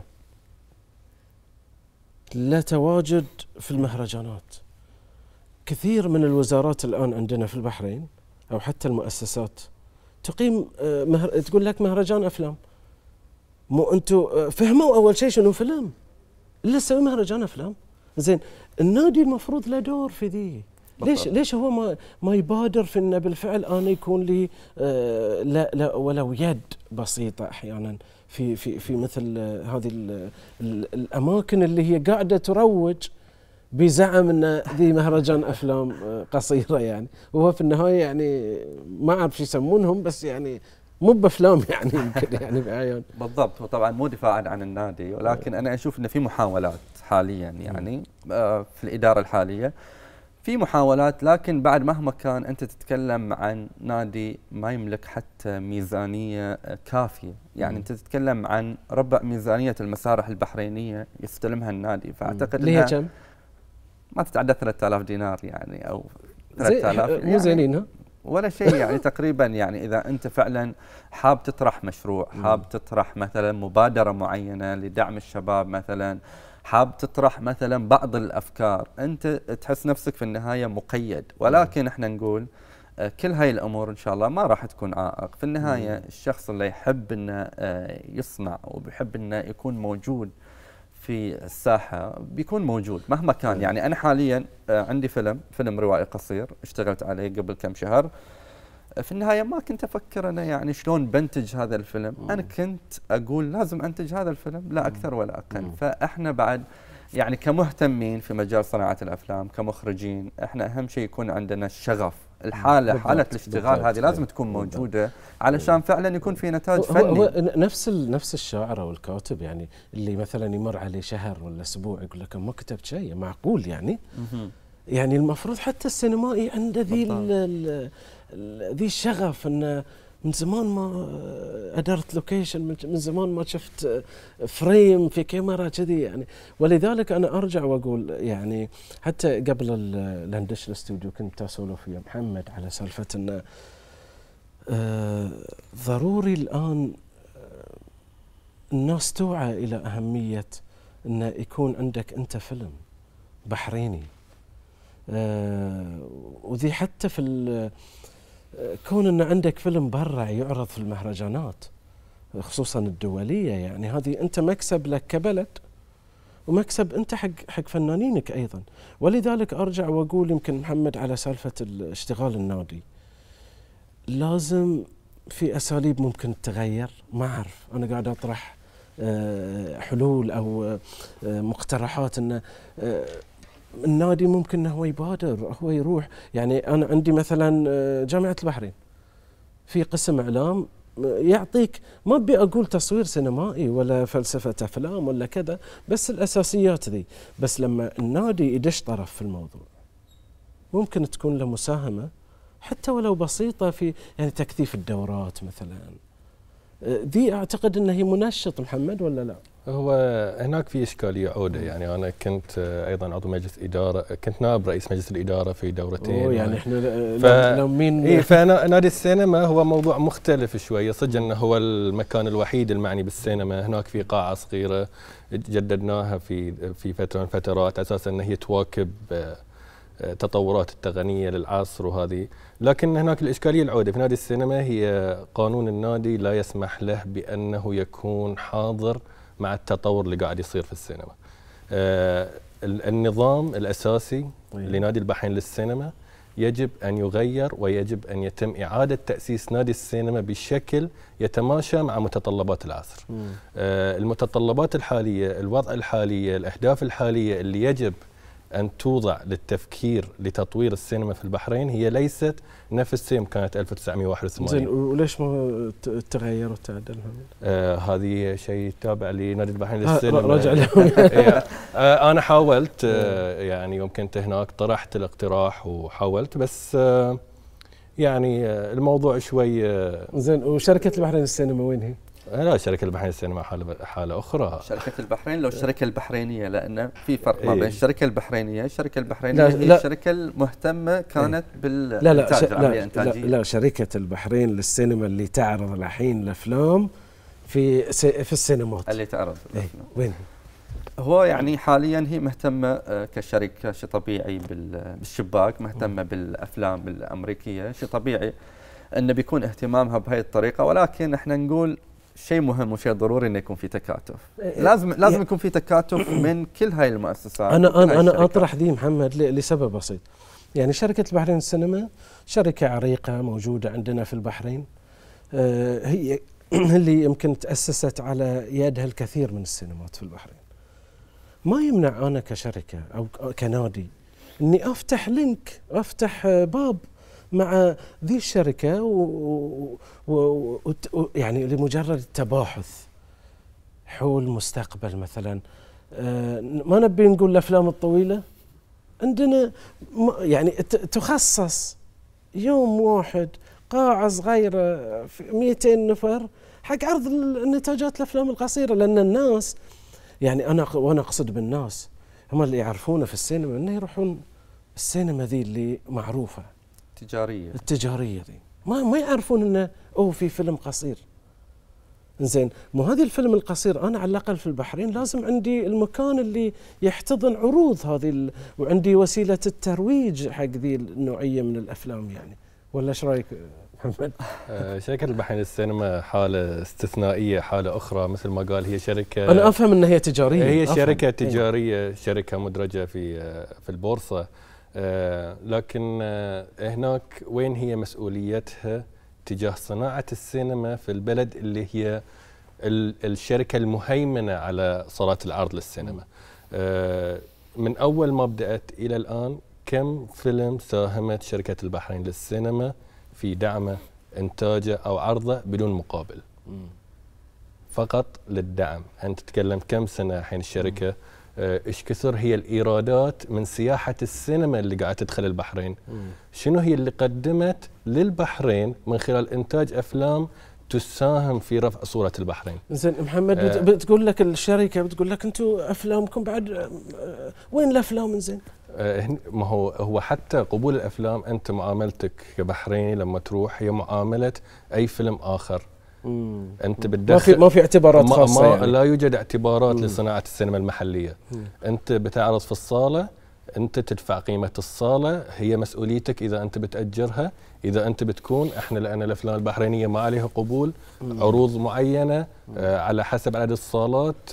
لا تواجد في المهرجانات. كثير من الوزارات الان عندنا في البحرين او حتى المؤسسات تقيم تقول لك مهرجان افلام. مو انتم فهموا اول شيء شنو فيلم الا تسوي مهرجان افلام؟ زين النادي المفروض له دور في ذي. ليش هو ما يبادر في انه بالفعل انا يكون لي لا ولو يد بسيطه احيانا في مثل هذه الاماكن اللي هي قاعده تروج بزعم ان ذي مهرجان افلام قصيره يعني، وهو في النهايه يعني ما اعرف شو يسمونهم، بس يعني مو بافلام يعني يمكن يعني بعيان. بالضبط. وطبعا مو دفاعا عن النادي، ولكن انا اشوف انه في محاولات حاليا يعني في الاداره الحاليه في محاولات، لكن بعد مهما كان انت تتكلم عن نادي ما يملك حتى ميزانيه كافيه، يعني انت تتكلم عن ربع ميزانيه المسارح البحرينيه يستلمها النادي. فاعتقد انها كم؟ ما تتعدى 3000 دينار يعني، او 3000 يعني مو زينين ولا شيء يعني تقريبا. يعني اذا انت فعلا حاب تطرح مشروع، حاب تطرح مثلا مبادره معينه لدعم الشباب مثلا، حاب تطرح مثلا بعض الافكار، انت تحس نفسك في النهايه مقيد. ولكن احنا نقول كل هاي الامور ان شاء الله ما راح تكون عائق. في النهايه الشخص اللي يحب انه يصنع وبيحب انه يكون موجود في الساحه بيكون موجود مهما كان. يعني انا حاليا عندي فيلم روائي قصير اشتغلت عليه قبل كم شهر. في النهايه ما كنت افكر انا يعني شلون بنتج هذا الفيلم، انا كنت اقول لازم انتج هذا الفيلم لا اكثر ولا اقل. فاحنا بعد يعني كمهتمين في مجال صناعة الأفلام كمخرجين، احنا أهم شيء يكون عندنا الشغف، الحالة حالة الاشتغال هذه لازم تكون موجودة علشان فعلا يكون في نتاج فني. هو نفس الشاعر او الكاتب يعني اللي مثلا يمر عليه شهر ولا اسبوع يقول لك ما كتبت شيء، معقول يعني؟ يعني المفروض حتى السينمائي عنده ذي الشغف، انه من زمان ما أدرت لوكيشن، من زمان ما شفت فريم في كاميرا كذي يعني. ولذلك أنا أرجع وأقول يعني حتى قبل لا ندش الاستوديو كنت أسولف ويا محمد على سالفة أنه ضروري الآن الناس توعى إلى أهمية أنه يكون عندك أنت فيلم بحريني، وذي حتى في كون أن عندك فيلم برا يعرض في المهرجانات خصوصا الدولية، يعني هذه أنت مكسب لك كبلد ومكسب أنت حق فنانينك أيضا. ولذلك أرجع وأقول يمكن محمد على سالفة اشتغال النادي، لازم في أساليب ممكن تغير، ما أعرف، أنا قاعد أطرح حلول أو مقترحات أن النادي ممكن هو يبادر، هو يروح. يعني أنا عندي مثلا جامعة البحرين في قسم إعلام يعطيك، ما أبي أقول تصوير سينمائي ولا فلسفة أفلام ولا كذا، بس الأساسيات ذي. بس لما النادي يدش طرف في الموضوع ممكن تكون له مساهمة حتى ولو بسيطة في يعني تكثيف الدورات مثلا. ذي أعتقد أنها هي منشط محمد ولا لا؟ هو هناك في إشكالية عودة، يعني أنا كنت أيضا عضو مجلس إدارة، كنت نائب رئيس مجلس الإدارة في دورتين. يعني إحنا مين فنادي السينما هو موضوع مختلف شوية، صدق أنه هو المكان الوحيد المعني بالسينما. هناك في قاعة صغيرة جددناها في فترة من فترات أساسا أنه هي تواكب تطورات التقنية للعصر وهذه. لكن هناك الإشكالية العودة في نادي السينما هي قانون النادي لا يسمح له بأنه يكون حاضر مع التطور اللي قاعد يصير في السينما. النظام الأساسي لنادي البحرين للسينما يجب أن يغير، ويجب أن يتم إعادة تأسيس نادي السينما بشكل يتماشى مع متطلبات العصر. المتطلبات الحالية، الوضع الحالية، الأهداف الحالية اللي يجب أن توضع للتفكير لتطوير السينما في البحرين هي ليست نفس سيم كانت 1981. زين، وليش ما تغير وتعدل؟ هذه شيء تابع لنادي البحرين للسينما. رجع لهم. أنا حاولت يعني يوم كنت هناك طرحت الاقتراح وحاولت، بس يعني الموضوع شوي. زين، وشركة البحرين للسينما وين هي؟ لا، شركة البحرين للسينما حالة أخرى. شركة البحرين لو الشركة البحرينية، لأن في فرق ما بين الشركة البحرينية، الشركة البحرينية هي الشركة المهتمة كانت بالإنتاج العملية الإنتاجية. لا، شركة البحرين للسينما اللي تعرض الحين الأفلام في السينمات اللي تعرض وين هو يعني حاليا هي مهتمة كشركة، شيء طبيعي بالشباك، مهتمة بالأفلام الأمريكية، شيء طبيعي أنه بيكون اهتمامها بهذه الطريقة. ولكن احنا نقول شيء مهم وشيء ضروري انه يكون في تكاتف. لازم يكون في تكاتف من كل هاي المؤسسات. انا اطرح ذي محمد لسبب بسيط. يعني شركة البحرين للسينما شركة عريقة موجودة عندنا في البحرين، هي اللي يمكن تأسست على يدها الكثير من السينمات في البحرين. ما يمنع انا كشركة او كنادي اني افتح لينك، افتح باب مع ذي الشركة يعني لمجرد التباحث حول مستقبل مثلا. ما نبي نقول الأفلام الطويلة عندنا يعني تخصص يوم واحد قاعة صغيرة 200 نفر حق عرض النتاجات الأفلام القصيرة. لأن الناس يعني وأنا أقصد بالناس هم اللي يعرفونه في السينما إنه يروحون السينما ذي اللي معروفة التجارية ذي، ما يعرفون انه في فيلم قصير. زين، مو هذه الفيلم القصير انا على الاقل في البحرين لازم عندي المكان اللي يحتضن عروض هذه وعندي وسيلة الترويج حق ذي النوعية من الافلام يعني. ولا ايش رايك محمد؟ شركة البحرين للسينما حالة استثنائية، حالة اخرى مثل ما قال. هي شركة، انا افهم انها هي تجارية، هي شركة تجارية، شركة مدرجة في البورصة. لكن هناك وين هي مسؤوليتها تجاه صناعة السينما في البلد اللي هي الشركة المهيمنة على صالات العرض للسينما؟ من اول ما بدات الى الان كم فيلم ساهمت شركه البحرين للسينما في دعمه، انتاجه او عرضه بدون مقابل؟ فقط للدعم. انت تتكلم كم سنه الحين الشركه ايش كثر هي الايرادات من سياحه السينما اللي قاعده تدخل البحرين؟ شنو هي اللي قدمت للبحرين من خلال انتاج افلام تساهم في رفع صوره البحرين؟ زين محمد، بتقول لك الشركه، بتقول لك انتم افلامكم بعد وين الافلام؟ زين ما هو حتى قبول الافلام، انت معاملتك كبحريني لما تروح هي معامله اي فيلم اخر. انت بتدخل ما في اعتبارات خاصه يعني. لا يوجد اعتبارات لصناعه السينما المحليه. انت بتعرض في الصاله، انت تدفع قيمه الصاله، هي مسؤوليتك اذا انت بتاجرها، اذا انت بتكون احنا لان الافلام البحرينيه ما عليها قبول، عروض معينه على حسب عدد الصالات،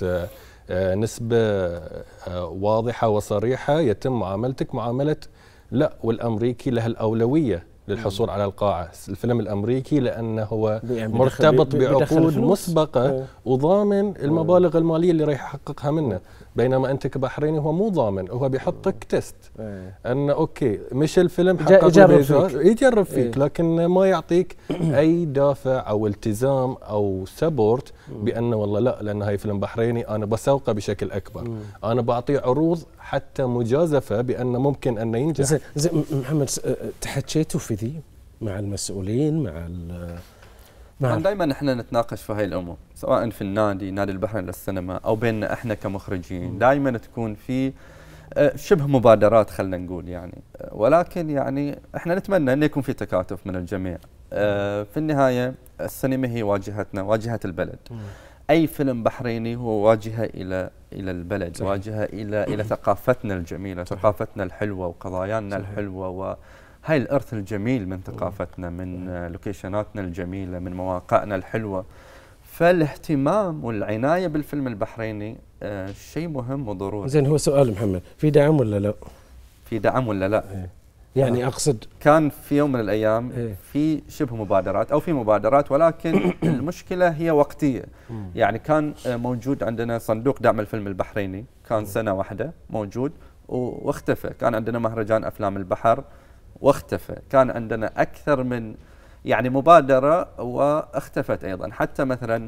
نسبه واضحه وصريحه، يتم معاملتك معامله لا. والامريكي له الاولويه للحصول على القاعة. الفيلم الأمريكي لأنه هو مرتبط بعقود مسبقة وضامن المبالغ المالية اللي راح يحققها منه، بينما أنت كبحريني هو مو ضامن، هو بيحطك تيست أنه أوكي مش الفيلم حقق يجرب فيك، لكن ما يعطيك أي دافع أو التزام أو سبورت بأنه والله لا، لأن هاي فيلم بحريني أنا بسوقه بشكل أكبر، أنا بعطيه عروض حتى مجازفة بأنه ممكن أنه ينجح. زين محمد، تحكيتوا في ذي مع المسؤولين مع دائما احنا نتناقش في هاي الامور، سواء في نادي البحرين للسينما او بيننا احنا كمخرجين، دائما تكون في شبه مبادرات خلينا نقول يعني، ولكن يعني احنا نتمنى ان يكون في تكاتف من الجميع. في النهايه السينما هي واجهتنا، واجهه البلد. اي فيلم بحريني هو واجهه الى البلد، واجهه الى ثقافتنا الجميله، ثقافتنا الحلوه وقضايانا الحلوه، وهاي الارث الجميل من ثقافتنا، من لوكيشناتنا الجميله، من مواقعنا الحلوه. فالاهتمام والعنايه بالفيلم البحريني شيء مهم وضروري. زين، هو سؤال محمد، في دعم ولا لا؟ في دعم ولا لا؟ يعني اقصد كان في يوم من الايام في شبه مبادرات او في مبادرات، ولكن المشكله هي وقتيه. يعني كان موجود عندنا صندوق دعم الفيلم البحريني، كان سنه واحده موجود واختفى. كان عندنا مهرجان افلام البحر واختفى. كان عندنا اكثر من يعني مبادره واختفت ايضا. حتى مثلا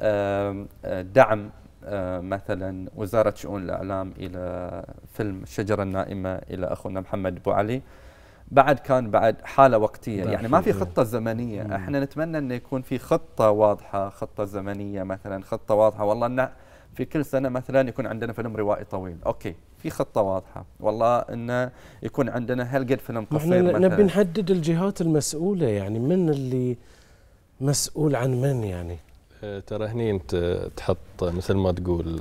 دعم مثلا وزاره شؤون الاعلام الى فيلم الشجره النائمه الى اخونا محمد ابو علي، بعد حاله وقتيه، يعني ما في خطه زمنيه. احنا نتمنى انه يكون في خطه واضحه، خطه زمنيه مثلا، خطه واضحه. والله ان في كل سنه مثلا يكون عندنا فيلم روائي طويل، اوكي في خطه واضحه. والله انه يكون عندنا هالقد فيلم قصير مثلا. نبي نحدد الجهات المسؤوله، يعني من اللي مسؤول عن من يعني. ترى هني انت تحط مثل ما تقول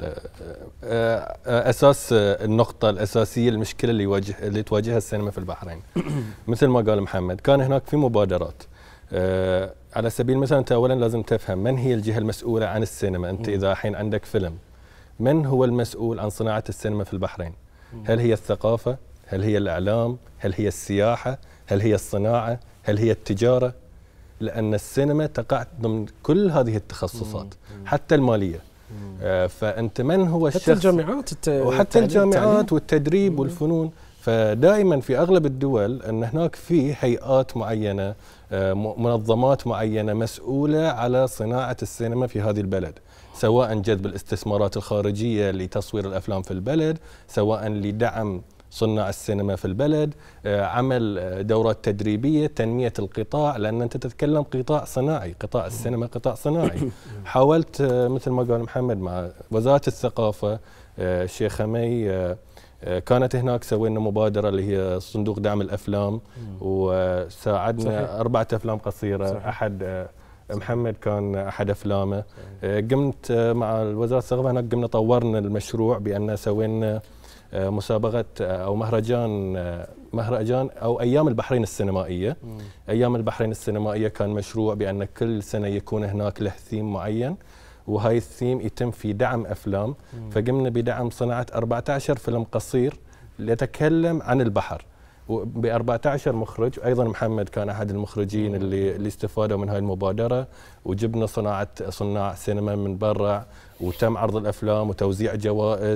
اساس النقطه الاساسيه، المشكله اللي تواجهها السينما في البحرين. مثل ما قال محمد، كان هناك في مبادرات. على سبيل المثال انت اولا لازم تفهم من هي الجهه المسؤوله عن السينما. انت اذا الحين عندك فيلم، من هو المسؤول عن صناعه السينما في البحرين؟ هل هي الثقافه؟ هل هي الاعلام؟ هل هي السياحه؟ هل هي الصناعه؟ هل هي التجاره؟ لأن السينما تقع ضمن كل هذه التخصصات، حتى المالية. فأنت من هو الشخص؟ حتى الجامعات وحتى الجامعات والتدريب والفنون. فدائما في أغلب الدول أن هناك في هيئات معينة، منظمات معينة مسؤولة على صناعة السينما في هذه البلد، سواء جذب الاستثمارات الخارجية لتصوير الأفلام في البلد، سواء لدعم صناع السينما في البلد، عمل دورات تدريبية، تنمية القطاع، لأن أنت تتكلم قطاع صناعي، قطاع السينما قطاع صناعي. حاولت مثل ما قال محمد مع وزارة الثقافة، الشيخ همي، كانت هناك سوينا مبادرة اللي هي صندوق دعم الأفلام، وساعدنا 4 أفلام قصيرة. صحيح. أحد محمد كان أحد أفلامه. قمت مع وزارة الثقافة هناك، قمنا طورنا المشروع بأن سوينا مسابقة أو مهرجان أو أيام البحرين السينمائية. أيام البحرين السينمائية كان مشروع بأن كل سنة يكون هناك له ثيم معين، وهاي الثيم يتم في دعم أفلام. فقمنا بدعم صناعة 14 فيلم قصير يتكلم عن البحر، ب 14 مخرج. أيضا محمد كان أحد المخرجين اللي استفادوا من هاي المبادرة، وجبنا صناع سينما من برا، وتم عرض الأفلام وتوزيع جوائز.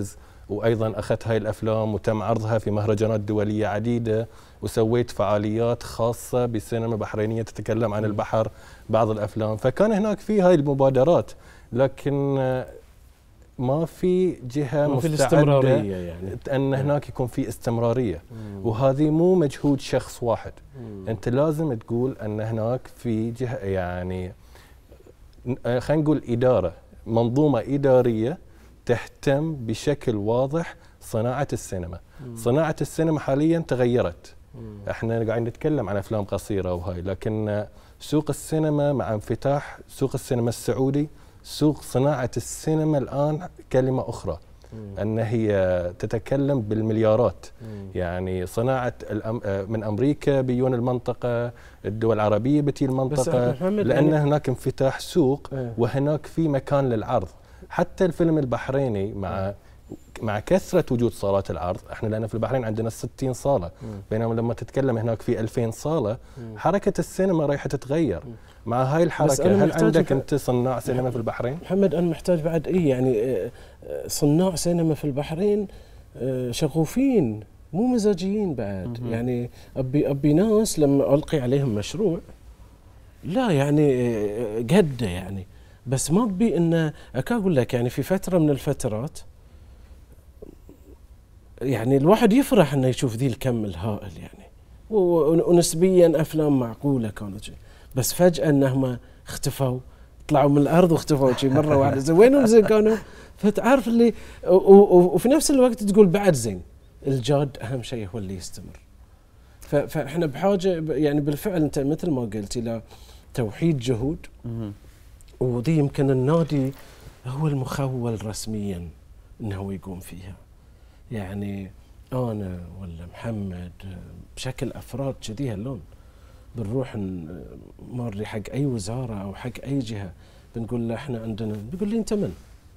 وأيضا أخذت هاي الأفلام وتم عرضها في مهرجانات دولية عديدة، وسويت فعاليات خاصة بسينما بحرينية تتكلم عن البحر بعض الأفلام. فكان هناك في هاي المبادرات، لكن ما في جهة مستعدة يعني أن هناك يكون في استمرارية. وهذه مو مجهود شخص واحد، أنت لازم تقول أن هناك في جهة، يعني خلينا نقول إدارة، منظومة إدارية تهتم بشكل واضح صناعة السينما. صناعة السينما حاليا تغيرت، احنا قاعدين نتكلم عن أفلام قصيرة وهاي، لكن سوق السينما مع انفتاح سوق السينما السعودي، سوق صناعة السينما الآن كلمة أخرى، أن هي تتكلم بالمليارات. يعني صناعة من أمريكا بيون المنطقة، الدول العربية بتي المنطقة، لأن هناك انفتاح سوق وهناك في مكان للعرض. حتى الفيلم البحريني مع كثرة وجود صالات العرض، احنا لأن في البحرين عندنا 60 صالة، بينما لما تتكلم هناك في 2000 صالة، حركة السينما رايحة تتغير مع هاي الحركة. هل عندك أنت صناع سينما في البحرين؟ محمد أنا محتاج بعد يعني صناع سينما في البحرين شغوفين مو مزاجيين بعد. يعني أبي ناس لما ألقي عليهم مشروع لا يعني قده يعني، بس ما أبي إن أقول لك يعني في فترة من الفترات يعني الواحد يفرح انه يشوف ذي الكم الهائل يعني، ونسبيا افلام معقوله كانت، بس فجاه انهم اختفوا، طلعوا من الارض واختفوا شي مره واحده. زين وينهم زين كانوا؟ فتعرف اللي وفي نفس الوقت تقول بعد زين الجاد اهم شيء هو اللي يستمر. فاحنا بحاجه يعني بالفعل انت مثل ما قلت الى توحيد جهود، وذي يمكن النادي هو المخول رسميا انه يقوم فيها. يعني أنا ولا محمد بشكل أفراد كذي هاللون بنروح نمري حق أي وزارة أو حق أي جهة، بنقول له إحنا عندنا، بيقول لي أنت من؟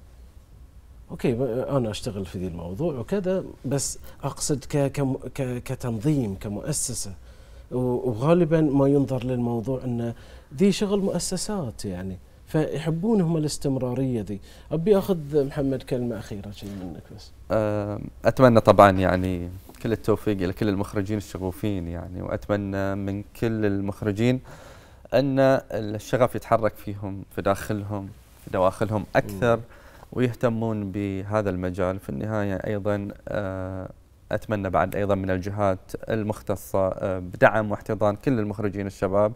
أوكي أنا أشتغل في ذي الموضوع وكذا، بس أقصد كتنظيم كمؤسسة، وغالبا ما ينظر للموضوع أن ذي شغل مؤسسات يعني، فيحبون هم الاستمرارية ذي. أبي أخذ محمد كلمة أخيرة شيء منك بس. أتمنى طبعا يعني كل التوفيق إلى كل المخرجين الشغوفين يعني، وأتمنى من كل المخرجين أن الشغف يتحرك فيهم في دواخلهم أكثر، ويهتمون بهذا المجال. في النهاية أيضا أتمنى بعد أيضا من الجهات المختصة بدعم واحتضان كل المخرجين الشباب،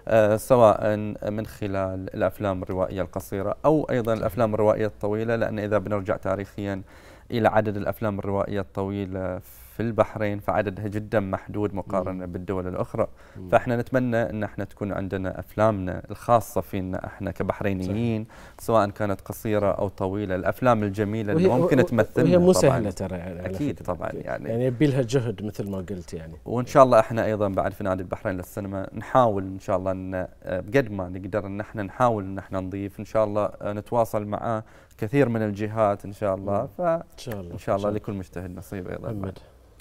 سواء من خلال الأفلام الروائية القصيرة أو أيضا الأفلام الروائية الطويلة، لأن إذا بنرجع تاريخيا إلى عدد الأفلام الروائية الطويلة في البحرين فعددها جدا محدود مقارنة بالدول الأخرى. فإحنا نتمنى أن احنا تكون عندنا أفلامنا الخاصة فينا احنا كبحرينيين، سواء كانت قصيرة أو طويلة، الأفلام الجميلة اللي ممكن تمثلنا. وهي مو سهلة ترى يعني، أكيد طبعا يعني يبي لها جهد مثل ما قلت يعني. وإن شاء الله احنا أيضا بعد في نادي البحرين للسينما نحاول إن شاء الله أن بقد ما نقدر أن احنا نحاول أن احنا نضيف، إن شاء الله نتواصل مع كثير من الجهات إن شاء الله. إن شاء الله لكل مجتهد نصيب أيضا.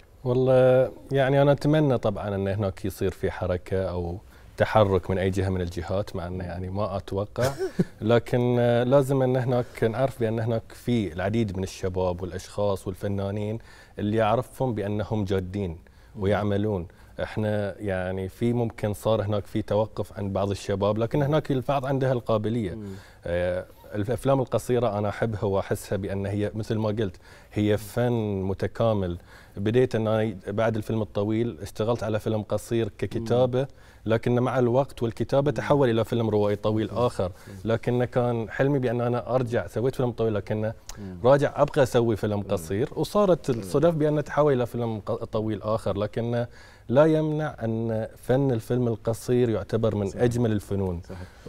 والله يعني أنا أتمنى طبعا أن هناك يصير في حركة أو تحرك من أي جهة من الجهات، مع أنه يعني ما أتوقع، لكن لازم أن هناك نعرف بأن هناك في العديد من الشباب والأشخاص والفنانين اللي يعرفهم بأنهم جادين ويعملون. احنا يعني في ممكن صار هناك في توقف عند بعض الشباب، لكن هناك البعض عندها القابلية. الأفلام القصيرة أنا أحبها وأحسها بأن هي مثل ما قلت هي فن متكامل. بديت أن أنا بعد الفيلم الطويل اشتغلت على فيلم قصير ككتابة، لكن مع الوقت والكتابة تحول إلى فيلم روائي طويل آخر. لكن كان حلمي بأن أنا أرجع سويت فيلم طويل، لكن راجع أبقى أسوي فيلم قصير، وصارت الصدف بأن تحول إلى فيلم طويل آخر. لكن لا يمنع أن فن الفيلم القصير يعتبر من أجمل الفنون،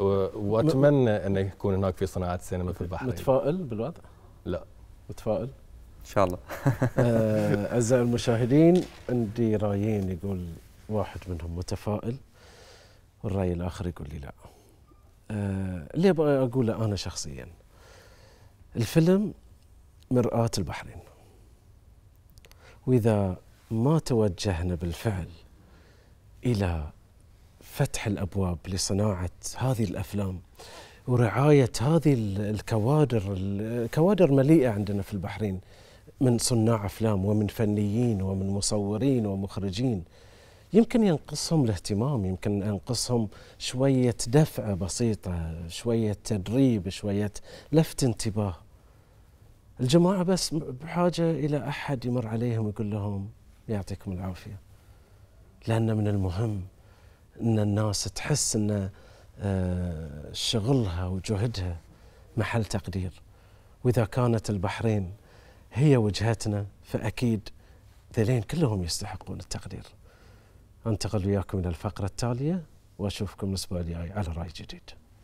وأتمنى أن يكون هناك في صناعة السينما في البحرين. متفائل بالوضع؟ لا متفائل؟ إن شاء الله. أعزائي المشاهدين، عندي رايين، يقول واحد منهم متفائل والرأي الآخر يقول لي لا. اللي أبغى أقوله أنا شخصيا، الفيلم مرآة البحرين، وإذا ما توجهنا بالفعل إلى فتح الأبواب لصناعة هذه الأفلام ورعاية هذه الكوادر مليئة عندنا في البحرين، من صناع أفلام ومن فنيين ومن مصورين ومخرجين يمكن ينقصهم الاهتمام، يمكن ينقصهم شوية دفعة بسيطة، شوية تدريب، شوية لفت انتباه. الجماعة بس بحاجة إلى أحد يمر عليهم يقول لهم يعطيكم العافية، لأن من المهم أن الناس تحس أن شغلها وجهدها محل تقدير. وإذا كانت البحرين هي وجهتنا فأكيد ذلين كلهم يستحقون التقدير. أنتقل وياكم إلى الفقرة التالية وأشوفكم الأسبوع الجاي على رأي جديد.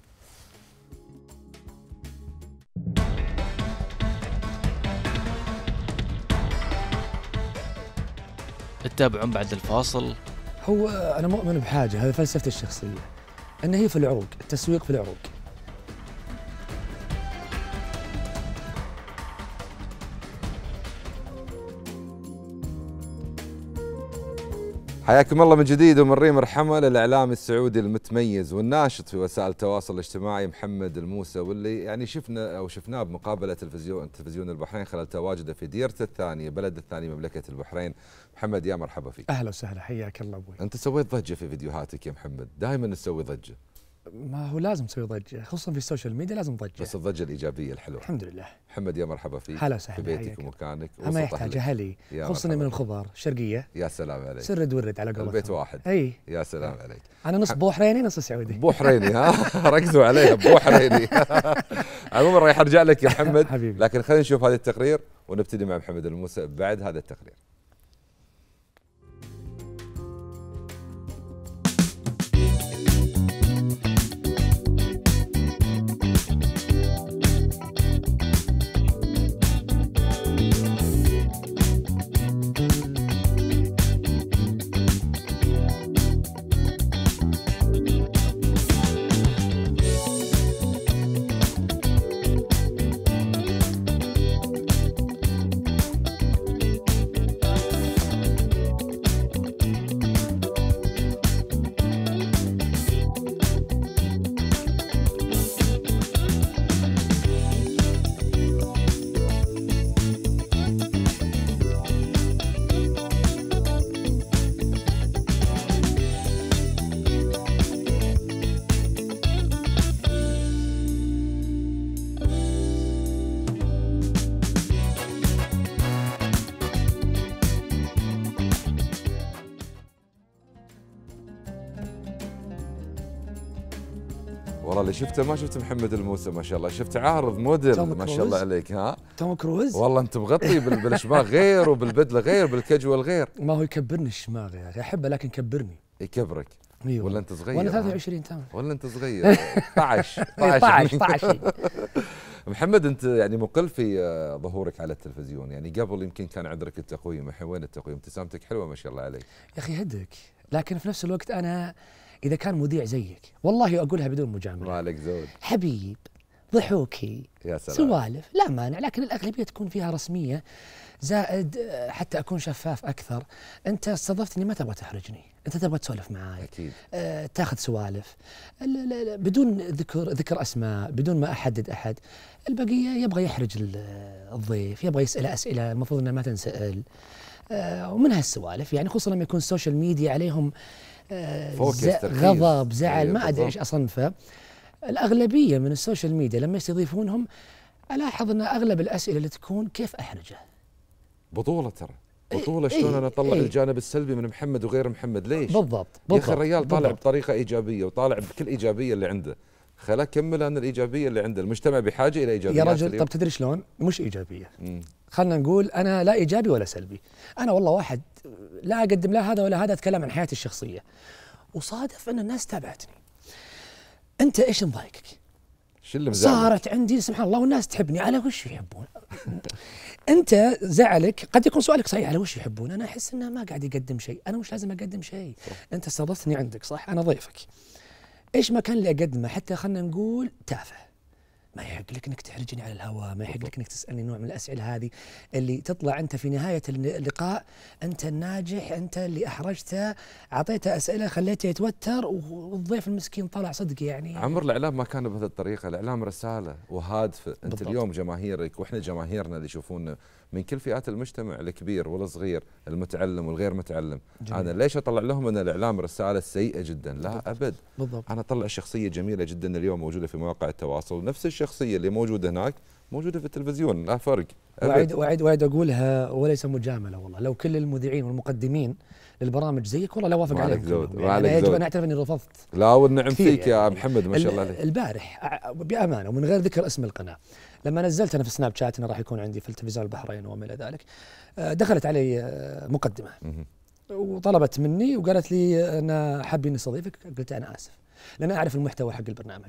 تتابعون بعد الفاصل. هو أنا مؤمن بحاجة، هذه فلسفتي الشخصية، أن هي في العروق، التسويق في العروق. حياكم الله من جديد ومن ريم رحمة، الإعلامي السعودي المتميز والناشط في وسائل التواصل الاجتماعي محمد الموسى، واللي يعني شفناه بمقابلة تلفزيون البحرين خلال تواجده في ديرته الثانية، بلد الثاني مملكة البحرين. محمد يا مرحبا فيك. أهلا وسهلا، حياك الله أبوي. أنت سويت ضجة في فيديوهاتك يا محمد، دائما تسوي ضجة. ما هو لازم تسوي ضجة، خصوصا في السوشيال ميديا لازم ضجة، بس الضجة الإيجابية الحلوة. الحمد لله. محمد يا مرحبا فيك. هلا وسهلا في بيتك ومكانك ما يحتاج أهلي، خصوصا من الخضار شرقية. يا سلام عليك. سرد ورد على قولتهم. البيت واحد. اي يا سلام عليك. أنا نص بوحريني نص سعودي. بوحريني ها ركزوا عليها بوحريني. عموما رايح أرجع لك يا محمد حبيبي. لكن خلينا نشوف هذا التقرير ونبتدي مع محمد الموسى بعد هذا التقرير. والله اللي شفته ما شفت محمد الموسى ما شاء الله، شفت عارض موديل ما شاء الله عليك. ها توم كروز. والله انت مغطي بالشماغ غير وبالبدله غير بالكجوال غير. ما هو يكبرني الشماغ يا اخي، احبه لكن كبرني. يكبرك. ايوه. ولا انت صغير؟ وانا 23 تمام. ولا انت صغير؟ 12 محمد انت يعني مقل في ظهورك على التلفزيون، يعني قبل يمكن كان عندك التقويم، الحين وين التقويم؟ ابتسامتك حلوه ما شاء الله عليك. يا اخي هدك، لكن في نفس الوقت انا إذا كان مذيع زيك والله أقولها بدون مجاملة، مالك زود حبيب ضحوكي يا سلام سوالف لا مانع، لكن الأغلبية تكون فيها رسمية، زائد حتى أكون شفاف أكثر. أنت استضفتني ما تبغى تحرجني، أنت تبغى تسولف معاي أكيد، تاخذ سوالف بدون ذكر أسماء، بدون ما أحدد أحد. البقية يبغى يحرج الضيف، يبغى يسأل أسئلة المفروض أنها ما تنسأل، ومن هالسوالف يعني، خصوصا لما يكون السوشيال ميديا عليهم غضب زعل ما أدري إيش أصنفه. الأغلبية من السوشيال ميديا لما يستضيفونهم ألاحظ أن أغلب الأسئلة اللي تكون كيف أحرجه. بطولة ترى بطولة شلون أنا أطلع الجانب السلبي من محمد وغير محمد. ليش؟ بالضبط يا أخي الرجال طالع بطريقة إيجابية وطالع بكل إيجابية اللي عنده، خلاه كمل أن الإيجابية اللي عنده. المجتمع بحاجة إلى إيجابيات يا رجل. طب تدري شلون؟ مش إيجابية، خلنا نقول أنا لا إيجابي ولا سلبي، أنا والله واحد لا أقدم لا هذا ولا هذا، أتكلم عن حياتي الشخصية. وصادف أن الناس تابعتني. أنت إيش مضايقك؟ شو اللي مزعلك؟ صارت عندي سبحان الله والناس تحبني على وش يحبون. أنت زعلك قد يكون سؤالك صحيح، على وش يحبون؟ أنا أحس أنه ما قاعد يقدم شيء، أنا مش لازم أقدم شيء. أنت استضفتني عندك صح، أنا ضيفك، إيش ما كان اللي أقدمه حتى خلنا نقول تافه، ما يحق لك انك تحرجني على الهواء، ما يحق لك انك تسالني نوع من الاسئله هذه اللي تطلع انت في نهايه اللقاء انت الناجح، انت اللي احرجته، اعطيته اسئله خليته يتوتر، والضيف المسكين طلع صدق يعني. عمر الاعلام ما كان بهذه الطريقه، الاعلام رساله وهادفه. انت بالضبط. اليوم جماهيرك واحنا جماهيرنا اللي يشوفونا من كل فئات المجتمع، الكبير والصغير، المتعلم والغير متعلم. انا ليش اطلع لهم من الاعلام رساله سيئه جدا؟ لا بالضبط. ابد بالضبط. انا اطلع شخصيه جميله جدا اليوم موجوده في مواقع التواصل، نفس الشخصيه اللي موجوده هناك موجوده في التلفزيون، لا فرق. وعيد اقولها وليس مجامله، والله لو كل المذيعين والمقدمين للبرامج زيك والله لا وافق عليهم. يعني يجب ان اعترف اني رفضت. لا والنعم فيك يعني يا محمد، ما شاء الله عليك. البارح بامانه ومن غير ذكر اسم القناه، لما نزلت انا في سناب شات انه راح يكون عندي في التلفزيون البحرين وما الى ذلك، دخلت علي مقدمه وطلبت مني وقالت لي انا حابين نستضيفك. قلت انا اسف لان اعرف المحتوى حق البرنامج.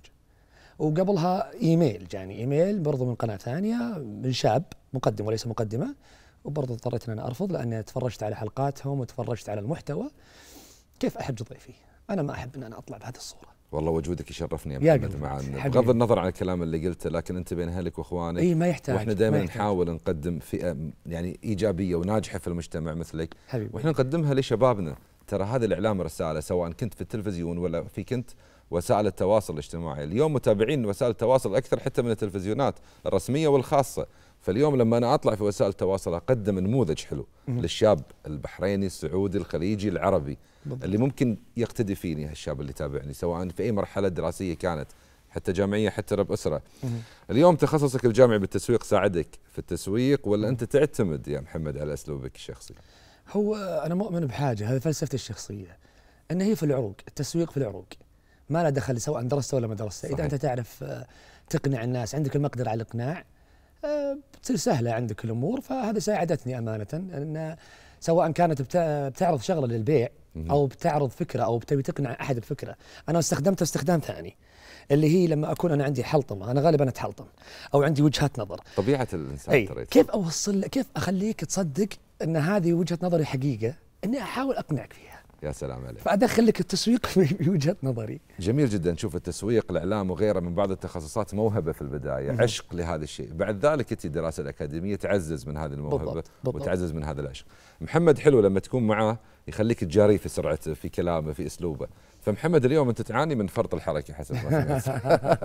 وقبلها ايميل جاني ايميل برضو من قناه ثانيه من شاب مقدم وليس مقدمه، وبرضو اضطريت ان انا ارفض لاني تفرجت على حلقاتهم وتفرجت على المحتوى. كيف احج ضيفي؟ انا ما احب ان انا اطلع بهذه الصوره. والله وجودك يشرفني يا محمد معنا، بغض النظر عن الكلام اللي قلته، لكن انت بين اهلك واخوانك. اي ما يحتاج. واحنا دائما نحاول نقدم فئه يعني ايجابيه وناجحه في المجتمع مثلك حبيبي. واحنا نقدمها لشبابنا. ترى هذا الاعلام رساله، سواء كنت في التلفزيون ولا كنت وسائل التواصل الاجتماعي. اليوم متابعين وسائل التواصل اكثر حتى من التلفزيونات الرسميه والخاصه. فاليوم لما انا اطلع في وسائل التواصل اقدم نموذج حلو للشاب البحريني السعودي الخليجي العربي اللي ممكن يقتدي فيني، هالشاب اللي تابعني سواء في اي مرحله دراسيه كانت، حتى جامعيه حتى رب اسره. اليوم تخصصك الجامعي بالتسويق ساعدك في التسويق ولا انت تعتمد يا محمد على اسلوبك الشخصي؟ هو انا مؤمن بحاجه، هذه فلسفتي الشخصيه، ان هي في العروق، التسويق في العروق، ما له دخل سواء درست ولا ما درست. اذا انت تعرف تقنع الناس، عندك المقدره على الاقناع، بتصير سهله عندك الامور. فهذا ساعدتني امانه، ان سواء كانت بتعرض شغله للبيع او بتعرض فكره او بتبي تقنع احد بفكره. انا استخدمت استخدام ثاني اللي هي لما اكون انا عندي حلطمه، انا غالبا اتحلطم او عندي وجهات نظر. طبيعه الانسان ترى. كيف اوصل، كيف اخليك تصدق ان هذه وجهه نظري حقيقه، اني احاول اقنعك فيها. يا سلام عليك. فادخل لك التسويق في وجهه نظري. جميل جدا. شوف التسويق، الاعلام وغيره من بعض التخصصات موهبه في البدايه، عشق لهذا الشيء، بعد ذلك تجي الدراسه الاكاديميه تعزز من هذه الموهبه وتعزز من هذا العشق. محمد حلو لما تكون معاه يخليك تجاريه في سرعته، في كلامه، في اسلوبه. فمحمد اليوم انت تعاني من فرط الحركه حسب ما سمعت.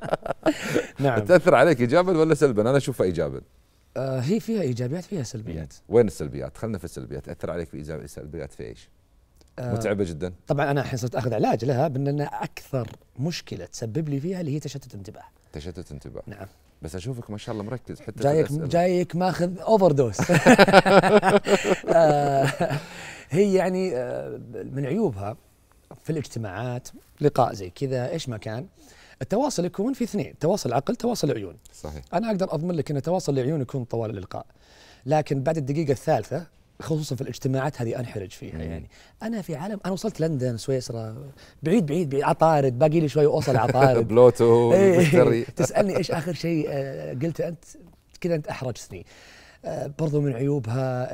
نعم. تاثر عليك ايجابا ولا سلبا؟ انا اشوفها ايجابا. هي فيها ايجابيات فيها سلبيات. وين السلبيات؟ خلنا في السلبيات. تاثر عليك في سلبيات في ايش؟ متعبه جدا. طبعا انا الحين صرت اخذ علاج لها، بان اكثر مشكله تسبب لي فيها اللي هي تشتت انتباه. تشتت انتباه. نعم. بس اشوفك ما شاء الله مركز حتى جايك ماخذ اوفر دوز. هي يعني من عيوبها في الاجتماعات، لقاء زي كذا ايش ما كان، التواصل يكون في اثنين، تواصل عقل، تواصل عيون. صحيح. انا اقدر اضمن لك ان تواصل العيون يكون طوال اللقاء، لكن بعد الدقيقه الثالثه خصوصا في الاجتماعات هذه انحرج فيها. يعني انا في عالم، انا وصلت لندن، سويسرا، بعيد بعيد بعيد، عطارد، باقي لي شوي واوصل عطارد. بلوتو مشتري. تسالني ايش اخر شيء قلت انت كذا، انت احرجتني. برضو من عيوبها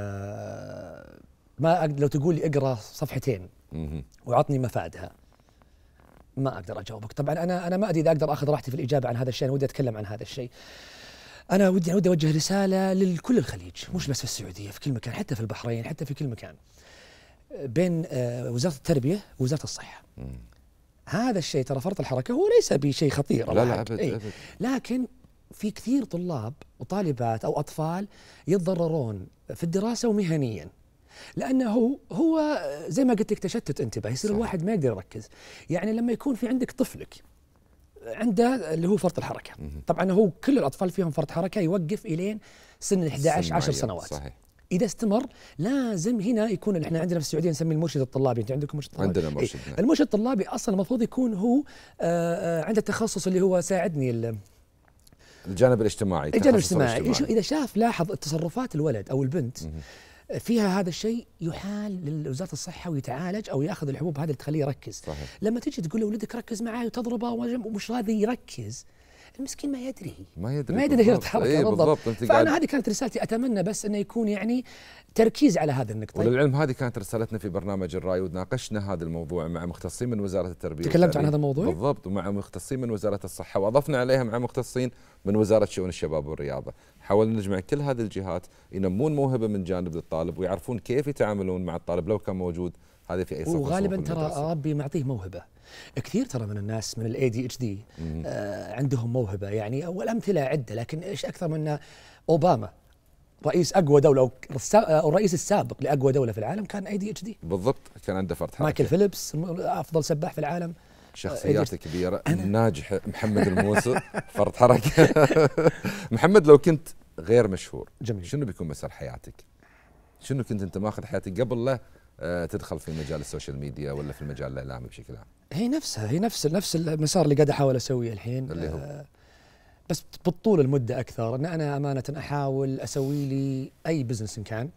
ما لو تقول لي اقرا صفحتين وعطني مفادها ما اقدر اجاوبك. طبعا انا ما ادري اذا اقدر اخذ راحتي في الاجابه عن هذا الشيء، انا ودي اتكلم عن هذا الشيء. أنا ودي أوجه رسالة لكل الخليج، مش بس في السعودية، في كل مكان، حتى في البحرين، حتى في كل مكان، بين وزارة التربية ووزارة الصحة. هذا الشيء ترى فرط الحركة هو ليس بشيء خطير، لا أبد. لكن في كثير طلاب وطالبات أو أطفال يتضررون في الدراسة ومهنيا، لأنه هو زي ما قلت لك تشتت انتباه، يصير الواحد ما يقدر يركز. يعني لما يكون في عندك طفلك عنده اللي هو فرط الحركة، طبعا هو كل الأطفال فيهم فرط حركة يوقف إلين سن 11 10 سنوات. صحيح. إذا استمر لازم هنا يكون، احنا عندنا في السعودية نسميه المرشد الطلابي، انتم عندكم مرشد طلابي؟ عندنا مرشد. المرشد الطلابي أصلا المفروض يكون هو عنده التخصص اللي هو ساعدني الجانب الاجتماعي. إذا شاف لاحظ تصرفات الولد أو البنت فيها هذا الشيء، يحال لوزارة الصحة ويتعالج أو ياخذ الحبوب هذه اللي تخليه يركز. صحيح. لما تيجي تقول لولدك ركز معي وتضربه ومش راضي يركز، المسكين ما يدري ايش يتحرك. بالضبط. فأنا هذه كانت رسالتي، أتمنى بس أنه يكون يعني تركيز على هذه النقطة. وللعلم هذه كانت رسالتنا في برنامج الراي، وناقشنا هذا الموضوع مع مختصين من وزارة التربية. تكلمت عن هذا الموضوع؟ بالضبط، ومع مختصين من وزارة الصحة، وأضفنا عليها مع مختصين من وزارة شؤون الشباب والرياضة. حاولنا نجمع كل هذه الجهات ينمون موهبة من جانب الطالب ويعرفون كيف يتعاملون مع الطالب لو كان موجود هذا في أي صف. وغالبا ترى ربي معطيه موهبة. كثير ترى من الناس من الاي دي اتش دي عندهم موهبة، يعني والأمثلة عدة، لكن ايش أكثر من أوباما رئيس اقوى دوله او الرئيس السابق لاقوى دوله في العالم كان ADHD. بالضبط، كان عنده فرط حركه. مايكل فيليبس افضل سباح في العالم. شخصياته كبيره. الناجح محمد الموسى فرط حركه. محمد، لو كنت غير مشهور جميل، شنو بيكون مسار حياتك؟ شنو كنت انت ماخذ حياتك قبل لا تدخل في مجال السوشيال ميديا ولا في المجال الاعلامي بشكل عام؟ هي نفس المسار اللي قاعد احاول اسويه الحين، اللي هو بس بالطول المده اكثر. ان انا امانه احاول اسوي لي اي بزنس إن كان،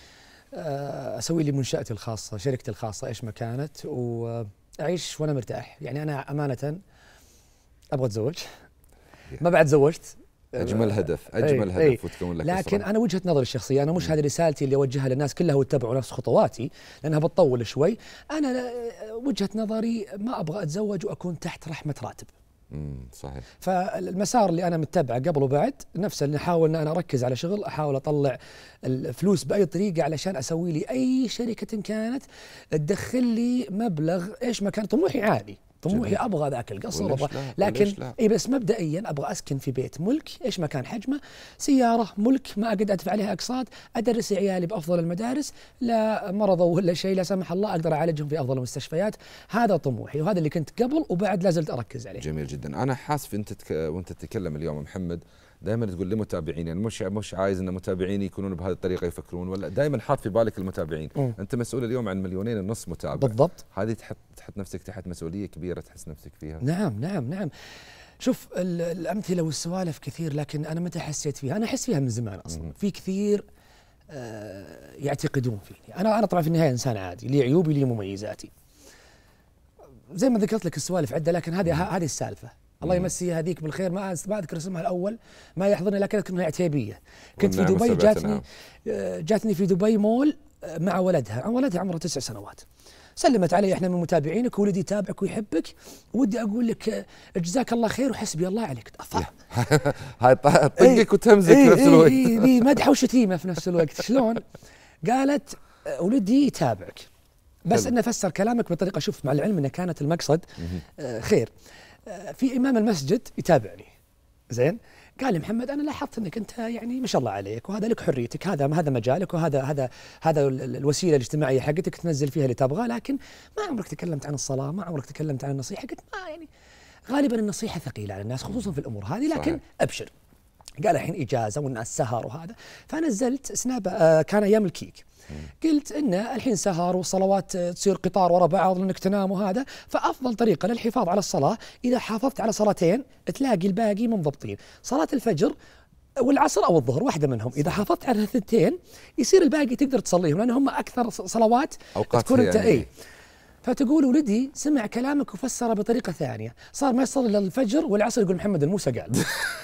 اسوي لي منشاتي الخاصه، شركتي الخاصه ايش ما كانت، واعيش وانا مرتاح. يعني انا امانه ابغى اتزوج، ما بعد تزوجت. اجمل هدف، اجمل هدف وتكون لك لكن أسرة. انا وجهه نظري الشخصيه، انا مش هذه رسالتي اللي اوجهها للناس كلها واتبعوا نفس خطواتي لانها بتطول شوي. انا وجهه نظري ما ابغى اتزوج واكون تحت رحمه راتب. صحيح. فالمسار اللي انا متبعه قبل وبعد نفس اللي احاول ان انا اركز على شغل، احاول اطلع الفلوس باي طريقه علشان اسوي لي اي شركه كانت تدخل لي مبلغ ايش ما كان. طموحي عالي، طموحي ابغى ذاك القصر، لكن اي بس مبدئيا ابغى اسكن في بيت ملك ايش ما كان حجمه، سياره ملك ما اقدر ادفع عليها اقساط، ادرس عيالي بافضل المدارس، لا مرضوا ولا شيء لا سمح الله اقدر اعالجهم في افضل المستشفيات. هذا طموحي وهذا اللي كنت قبل وبعد لا زلت اركز عليه. جميل جدا. انا حاسس وانت تتكلم اليوم محمد دائما تقول لمتابعيني، يعني مش عايز ان متابعيني يكونون بهذه الطريقه يفكرون، ولا دائما حاط في بالك المتابعين. انت مسؤول اليوم عن 2.5 مليون متابع. بالضبط. هذه تحط نفسك تحت مسؤوليه كبيره تحس نفسك فيها. نعم. شوف الامثله والسوالف كثير، لكن انا متى حسيت فيها؟ انا احس فيها من زمان اصلا. في كثير يعتقدون فيني. انا طبعا في النهايه انسان عادي، لي عيوبي لي مميزاتي. زي ما ذكرت لك السوالف عده، لكن هذه السالفه. الله يمسي هذيك بالخير، ما اذكر اسمها الاول، ما يحضرني، لكن اذكر انها عتيبيه. كنت في دبي، جاتني في دبي مول مع ولدها عمره 9 سنوات. سلمت علي، احنا من متابعينك، ولدي يتابعك ويحبك، ودي اقول لك جزاك الله خير وحسبي الله عليك. هاي طقك وتمزك في نفس الوقت. اي مدحه وشتيمه في نفس الوقت. شلون؟ قالت ولدي يتابعك، بس انه فسر كلامك بطريقه، شوف مع العلم انه كانت المقصد خير. في امام المسجد يتابعني، زين؟ قال لي محمد انا لاحظت انك انت يعني ما شاء الله عليك، وهذا لك حريتك، هذا مجالك، وهذا الوسيله الاجتماعيه حقتك تنزل فيها اللي تبغاه، لكن ما عمرك تكلمت عن الصلاه، ما عمرك تكلمت عن النصيحه. قلت ما يعني غالبا النصيحه ثقيله على الناس خصوصا في الامور هذه، لكن صحيح. ابشر. قال الحين اجازه والناس سهر وهذا، فنزلت سناب. كان ايام الكيك. قلت إن الحين سهر والصلوات تصير قطار ورا بعض لأنك تنام وهذا، فأفضل طريقة للحفاظ على الصلاة إذا حافظت على صلاتين تلاقي الباقي منضبطين، صلاة الفجر والعصر أو الظهر واحدة منهم، إذا حافظت على الثنتين يصير الباقي تقدر تصليهم، لأن هم أكثر صلوات تكون أنت يعني. فتقول ولدي سمع كلامك وفسره بطريقة ثانية، صار ما يصلي للفجر والعصر يقول محمد الموسى قال.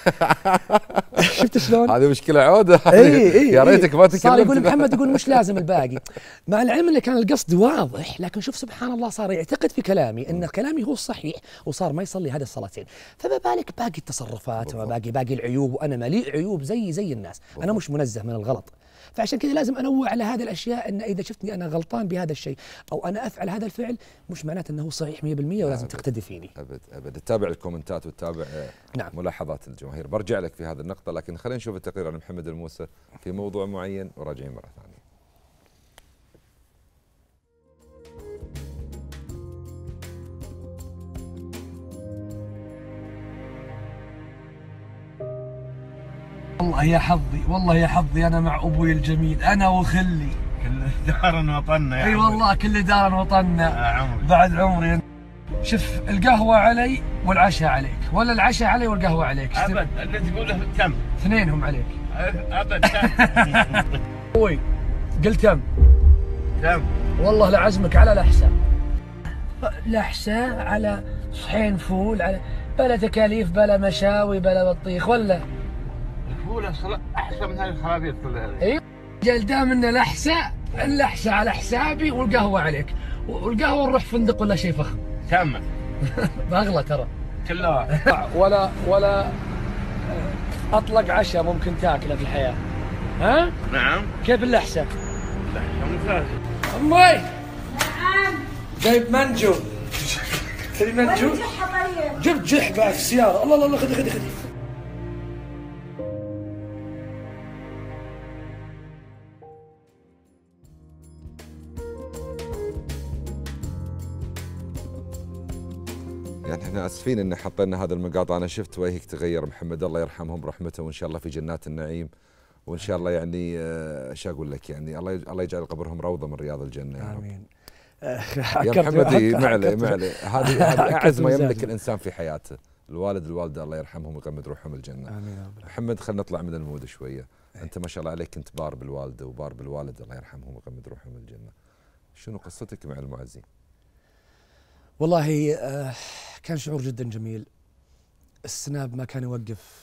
شفت شلون؟ هذه مشكلة عودة. يا ريتك ما تكلمت. صار يقول محمد يقول مش لازم الباقي، مع العلم اللي كان القصد واضح، لكن شوف سبحان الله صار يعتقد في كلامي ان كلامي هو الصحيح، وصار ما يصلي هذه الصلاتين. فما بالك باقي التصرفات وما باقي العيوب، وانا مليء عيوب زي الناس، انا مش منزه من الغلط. فعشان كذا لازم انوع على هذه الاشياء، ان اذا شفتني انا غلطان بهذا الشيء او انا افعل هذا الفعل مش معناته انه صحيح 100% ولازم تقتدي فيني. ابد تتابع الكومنتات وتتابع نعم. ملاحظات الجماهير. برجع لك في هذه النقطه، لكن خلينا نشوف التقرير عن محمد الموسى في موضوع معين وراجعين مره ثانيه. والله يا حظي انا مع ابوي الجميل، انا وخلي كل دار وطننا. اي والله كل دار وطننا. بعد عمري. شوف القهوه علي والعشاء عليك، ولا العشاء علي والقهوه عليك؟ ابد. انت تقول كم؟ اثنينهم عليك. ابد. ابوي قلت كم؟ كم؟ والله لعزمك على لحسه على صحين فول، على بلا تكاليف بلا مشاوي بلا بطيخ، ولا الفول احسن من هذه الخرابيط كلها. اي جل دام انه اللحسه على حسابي والقهوه عليك، والقهوه نروح فندق ولا شيء فخم. كم؟ باغلى ترى كلها. ولا اطلق عشاء ممكن تاكله في الحياه. ها؟ نعم. كيف اللحسه؟ اللحسه ممتازه. امي. نعم. جايب منجو. تبي منجو؟ جبت جح بعد في السياره. الله خذي. يعني احنا اسفين ان حطينا هذا المقاطع، انا شفت وجهك تغير محمد، الله يرحمهم برحمته وان شاء الله في جنات النعيم، وان شاء الله يعني شو اقول لك يعني الله يجعل قبرهم روضه من رياض الجنه يا رب. امين. يا محمد ما عليه هذه اعز ما يملك الانسان في حياته، الوالد الوالده الله يرحمهم ويغمد روحهم الجنه. امين. محمد خلينا نطلع من المود شويه، انت ما شاء الله عليك كنت بار بالوالده وبار بالوالد الله يرحمهم ويغمد روحهم الجنه. شنو قصتك مع المعزين؟ والله كان شعور جدا جميل. السناب ما كان يوقف،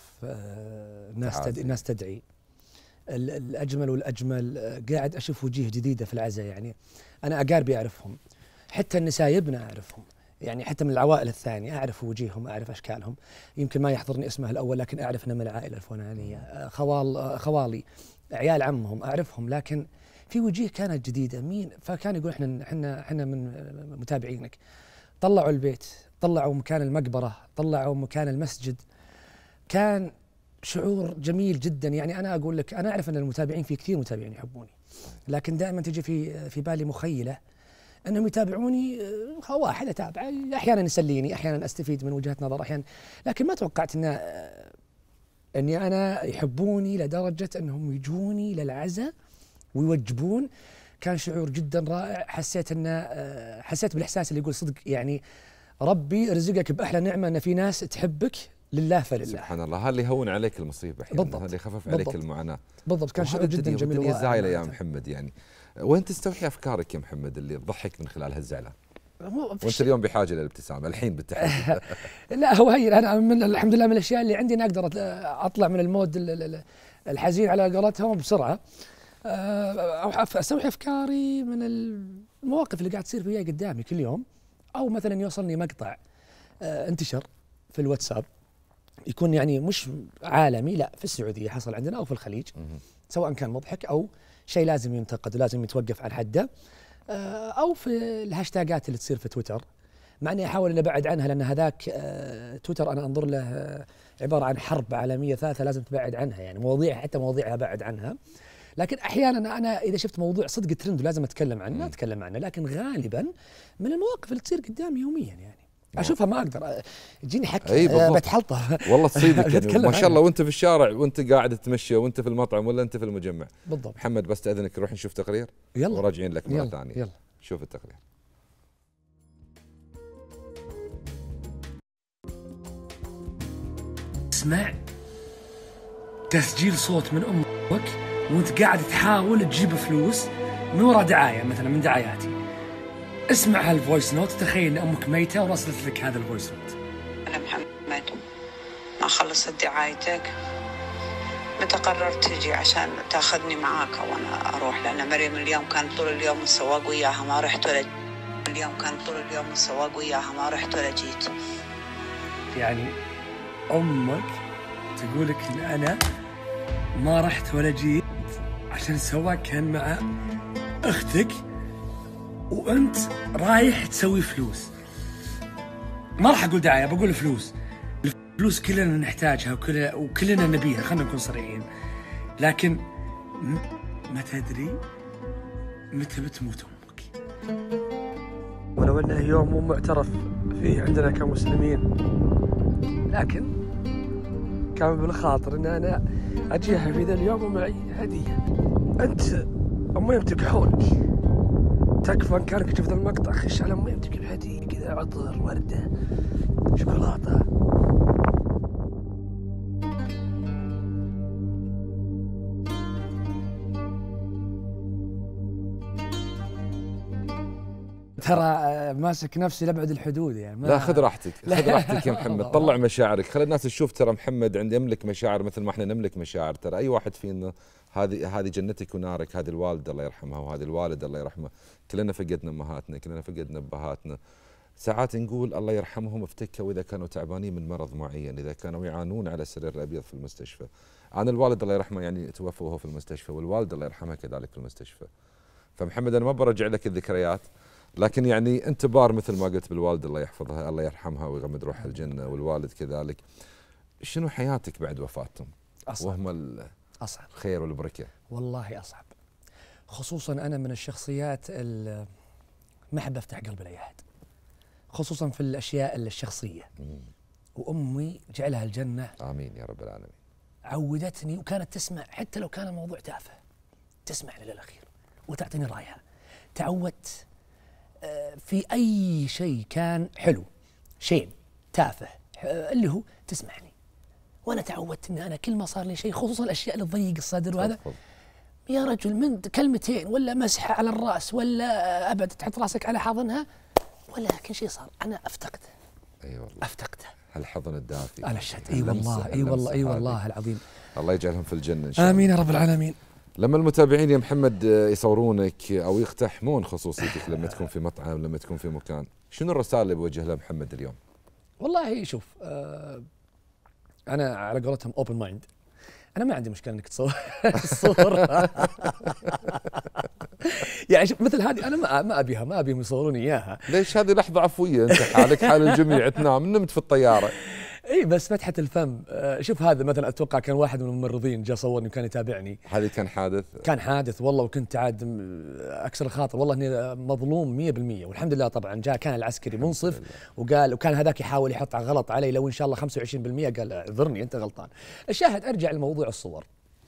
ناس تدعي. الأجمل والأجمل قاعد أشوف وجيه جديدة في العزاء، يعني أنا أقاربي أعرفهم، حتى النسايبنا أعرفهم، يعني حتى من العوائل الثانية أعرف وجيههم، أعرف أشكالهم. يمكن ما يحضرني اسمه الأول لكن أعرف أنه من العائلة الفلانية. خوالي عيال عمهم أعرفهم، لكن في وجيه كانت جديدة. مين؟ فكان يقول احنا من متابعينك. طلعوا البيت، طلعوا مكان المقبرة، طلعوا مكان المسجد. كان شعور جميل جدا. يعني أنا أقول لك، أنا أعرف أن المتابعين في كثير متابعين يحبوني، لكن دائما تجي في بالي مخيلة أنهم يتابعوني واحد أتابعه، أحيانا يسليني، أحيانا أستفيد من وجهة نظر، أحيانا، لكن ما توقعت أني أنا يحبوني لدرجة أنهم يجوني للعزاء ويوجبون. كان شعور جدا رائع. حسيت بالإحساس اللي يقول صدق، يعني ربي رزقك بأحلى نعمة أن في ناس تحبك لله فلله. سبحان الله، هذا اللي يهون عليك المصيبة أحيانا، هذا اللي يخفف عليك المعاناة. بالضبط. كان شعور جدا جميل. الدنيا زايلة يا محمد، يعني وين تستوحي أفكارك يا محمد اللي تضحك من خلال هالزعلة؟ وانت اليوم بحاجة للابتسامة الحين بالتحديد. لا هو هي أنا الحمد لله من الأشياء اللي عندي أنا أقدر أطلع من المود الحزين على قولتهم بسرعة، أو أستوحي أفكاري من المواقف اللي قاعد تصير فيها قدامي كل يوم. أو مثلا يوصلني مقطع انتشر في الواتساب، يكون يعني مش عالمي، لا في السعودية حصل عندنا أو في الخليج، سواء كان مضحك أو شيء لازم ينتقد ولازم يتوقف عن حده، أو في الهاشتاجات اللي تصير في تويتر، مع أني أحاول أن أبعد عنها، لأن هذاك تويتر أنا أنظر له عبارة عن حرب عالمية ثالثة لازم تبعد عنها، يعني مواضيع حتى مواضيعها أبعد عنها. لكن أحيانا أنا إذا شفت موضوع صدق ترند ولازم أتكلم عنه أتكلم عنه، لكن غالبا من المواقف اللي تصير قدامي يوميا يعني اشوفها ما اقدر يجيني حكي بتحلطه والله تصيدك يعني ما شاء الله، وانت في الشارع وانت قاعد تتمشى وانت في المطعم ولا انت في المجمع. بالضبط. محمد بس تاذنك نروح نشوف تقرير، يلا وراجعين لك مره يلا. ثانيه. يلا شوف التقرير. اسمع تسجيل صوت من امك وانت قاعد تحاول تجيب فلوس من وراء دعايه مثلا من دعاياتي. اسمع هالفويس نوت، تخيل ان امك ميته ورسلت لك هذا الفويس نوت. انا محمد، ما خلصت دعايتك متى قررت تجي عشان تاخذني معاك وانا اروح؟ لان مريم اليوم كان طول اليوم السواق وياها ما رحت ولا جيت. يعني امك تقولك ان انا ما رحت ولا جيت عشان السواق كان مع اختك وانت رايح تسوي فلوس. ما راح اقول دعايه، بقول فلوس. الفلوس كلنا نحتاجها وكلنا نبيها، خلينا نكون صريحين، لكن ما تدري متى بتموت امك. ولو انه يوم مو معترف فيه عندنا كمسلمين، لكن كان بالخاطر ان انا اجيها في ذا اليوم ومعي هديه. انت اميمتك حولك، تكفى ان كانك شفت المقطع، خش على اميمتك بهديه كذا، عطر، ورده، شوكولاته. ترى ماسك نفسي لابعد الحدود يعني. لا خذ راحتك، خذ راحتك يا محمد، طلع مشاعرك، خلي الناس تشوف ترى محمد عند يملك مشاعر مثل ما احنا نملك مشاعر. ترى اي واحد فينا هذه جنتك ونارك، هذه الوالده الله يرحمها وهذه الوالد الله يرحمه. كلنا فقدنا امهاتنا، كلنا فقدنا ابهاتنا. ساعات نقول الله يرحمهم افتكوا اذا كانوا تعبانين من مرض معين، اذا كانوا يعانون على السرير الابيض في المستشفى. انا الوالد الله يرحمه يعني توفى وهو في المستشفى، والوالده الله يرحمها كذلك في المستشفى. فمحمد انا ما برجع لك الذكريات، لكن يعني انت بار مثل ما قلت بالوالده الله يحفظها الله يرحمها ويغمد روحها الجنه، والوالد كذلك. شنو حياتك بعد وفاتهم؟ أصعب. وهم أصعب. الخير والبركه. والله أصعب، خصوصا أنا من الشخصيات ما أحب أفتح قلبي لأي أحد، خصوصا في الاشياء الشخصيه. وامي جعلها الجنه امين يا رب العالمين، عودتني وكانت تسمع حتى لو كان الموضوع تافه، تسمعني للاخير وتعطيني رايها. تعودت في اي شيء كان حلو، شيء تافه اللي هو تسمعني. وانا تعودت ان انا كل ما صار لي شيء، خصوصا الاشياء اللي تضيق الصدر وهذا، يا رجل من كلمتين ولا مسحه على الراس ولا ابد تحط راسك على حاضنها ولا كل شيء صار انا افتقده. اي والله افتقده. هالحضن الدافي. انا شهد. اي والله اي والله اي والله العظيم. الله يجعلهم في الجنه ان شاء الله. امين يا رب العالمين. لما المتابعين يا محمد يصورونك او يقتحمون خصوصيتك لما تكون في مطعم، لما تكون في مكان، شنو الرسائل اللي بوجه لها محمد اليوم؟ والله شوف، انا على قولتهم اوبن مايند، انا ما عندي مشكله انك تصور الصور. يعني شوف مثل هذه انا ما ابيها، ما ابيهم يصوروني اياها. ليش؟ هذه لحظه عفويه، انت حالك حال الجميع، تنام نمت في الطياره. اي بس فتحة الفم. شوف هذا مثلا اتوقع كان واحد من الممرضين جاء صورني وكان يتابعني. هذه كان حادث؟ كان حادث والله، وكنت عاد اكسر الخاطر والله اني مظلوم 100%، والحمد لله طبعا جاء كان العسكري منصف وقال، وكان هذاك يحاول يحط غلط علي لو ان شاء الله 25%، قال اعذرني انت غلطان. الشاهد ارجع لموضوع الصور.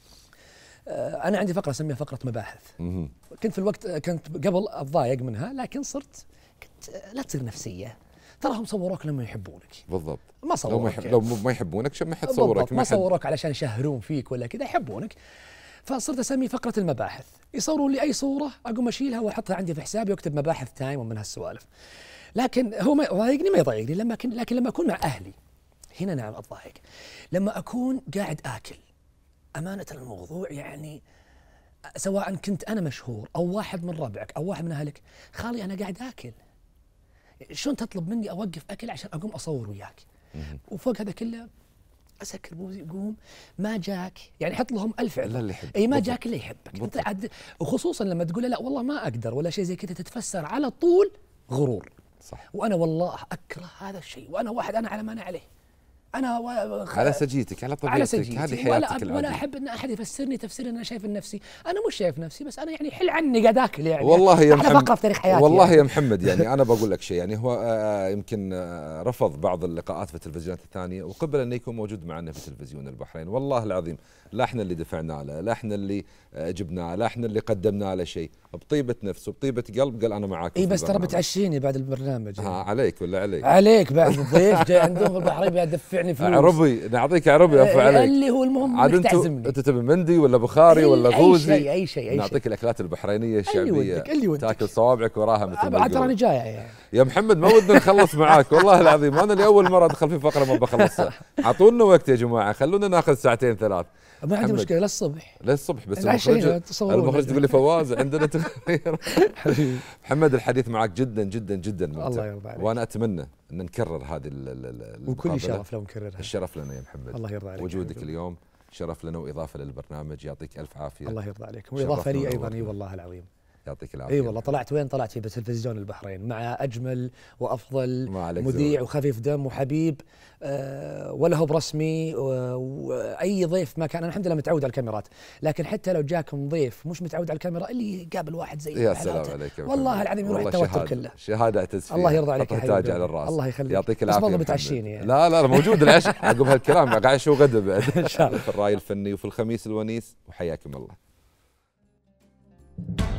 انا عندي فقره اسميها فقره مباحث. كنت في الوقت كنت قبل اتضايق منها، لكن صرت كنت لا تصير نفسيه، تراهم صوروك لما يحبونك. بالضبط. ما صوروك لو ما يحبونك ما حد صورك. ما صوروك علشان يشهرون فيك ولا كذا، يحبونك. فصرت اسمي فقره المباحث. يصورون لي اي صوره اقوم اشيلها واحطها عندي في حسابي واكتب مباحث تايم ومن هالسوالف. لكن هو ما يضايقني، ما يضايقني لكن لما اكون مع اهلي هنا نعم اتضايق. لما اكون قاعد اكل، امانه الموضوع يعني سواء كنت انا مشهور او واحد من ربعك او واحد من اهلك، خالي انا قاعد اكل، شلون تطلب مني اوقف اكل عشان اقوم اصور وياك؟ وفوق هذا كله اسكر بوزي قوم. ما جاك يعني حط لهم 1000 عذر. اي ما جاك اللي يحبك انت عاد، وخصوصا لما تقول لا والله ما اقدر ولا شيء زي كذا، تتفسر على طول غرور. صح. وانا والله اكره هذا الشيء، وانا واحد انا على ما انا عليه، انا على سجيتك، على طبيعتك، هذه حياتك العادية. ولا احب ان احد يفسرني تفسير انا شايف نفسي، انا مش شايف نفسي، بس انا يعني حل عني قاعد اكل يعني. والله يا محمد، فقره في تاريخ حياتي والله يعني. يا محمد يعني انا بقول لك شيء، يعني هو يمكن رفض بعض اللقاءات في التلفزيونات الثانيه وقبل انه يكون موجود معنا في تلفزيون البحرين. والله العظيم لا احنا اللي دفعنا له، لا احنا اللي جبناه، لا احنا اللي قدمنا له شيء، بطيبه نفس وبطيبه قلب قال انا معاك. اي بس ترى بتعشيني بعد البرنامج. عليك ولا عليك؟ عليك بعد الضيف جاي عندهم في البحرين بعد دفعني فلوس. عربي نعطيك عربي افو عليك. اللي هو المهم انك تعزمني. انت تبي مندي ولا بخاري ولا غوزي؟ اي شيء نعطيك الاكلات البحرينيه الشعبيه اللي ودك. تاكل صوابعك وراها مثل ما بعد تراني جاي يعني. يا محمد ما ودنا نخلص معاك والله العظيم، انا لاول مره ادخل في فقره ما بخلصها. اعطونا وقت يا جماعه، خلونا ناخذ ساعتين ثلاث. ما عندي مشكله للصبح. للصبح بس المخرج تقول لي فواز عندنا تغيير. محمد الحديث معك جدا جدا جدا ممتع. الله يرضى عليك. وانا اتمنى ان نكرر هذه وكل شرف لو نكررها. الشرف لنا يا محمد. الله يرضى عليك. وجودك اليوم شرف لنا واضافه للبرنامج، يعطيك الف عافيه. الله يرضى عليك. واضافه لي ايضا. اي والله العظيم. يعطيك العافيه. اي والله طلعت وين؟ طلعت في تلفزيون البحرين مع اجمل وافضل مذيع وخفيف دم وحبيب، ولا هو برسمي، واي ضيف ما كان. انا الحمد لله متعود على الكاميرات، لكن حتى لو جاكم ضيف مش متعود على الكاميرا اللي يقابل واحد زي يا سلام عليك والله العظيم يروح التوتر كله. شهاده اعتز فيها. الله يرضى عليك يا حبيبي. تاج على الراس. الله يخليك. يعطيك العافيه. بس والله بتعشيني يعني. لا موجود العشاء عقب هالكلام، قاعد شو غدا بعد ان شاء الله في الراي الفني وفي الخميس الونيس، وحياكم الله.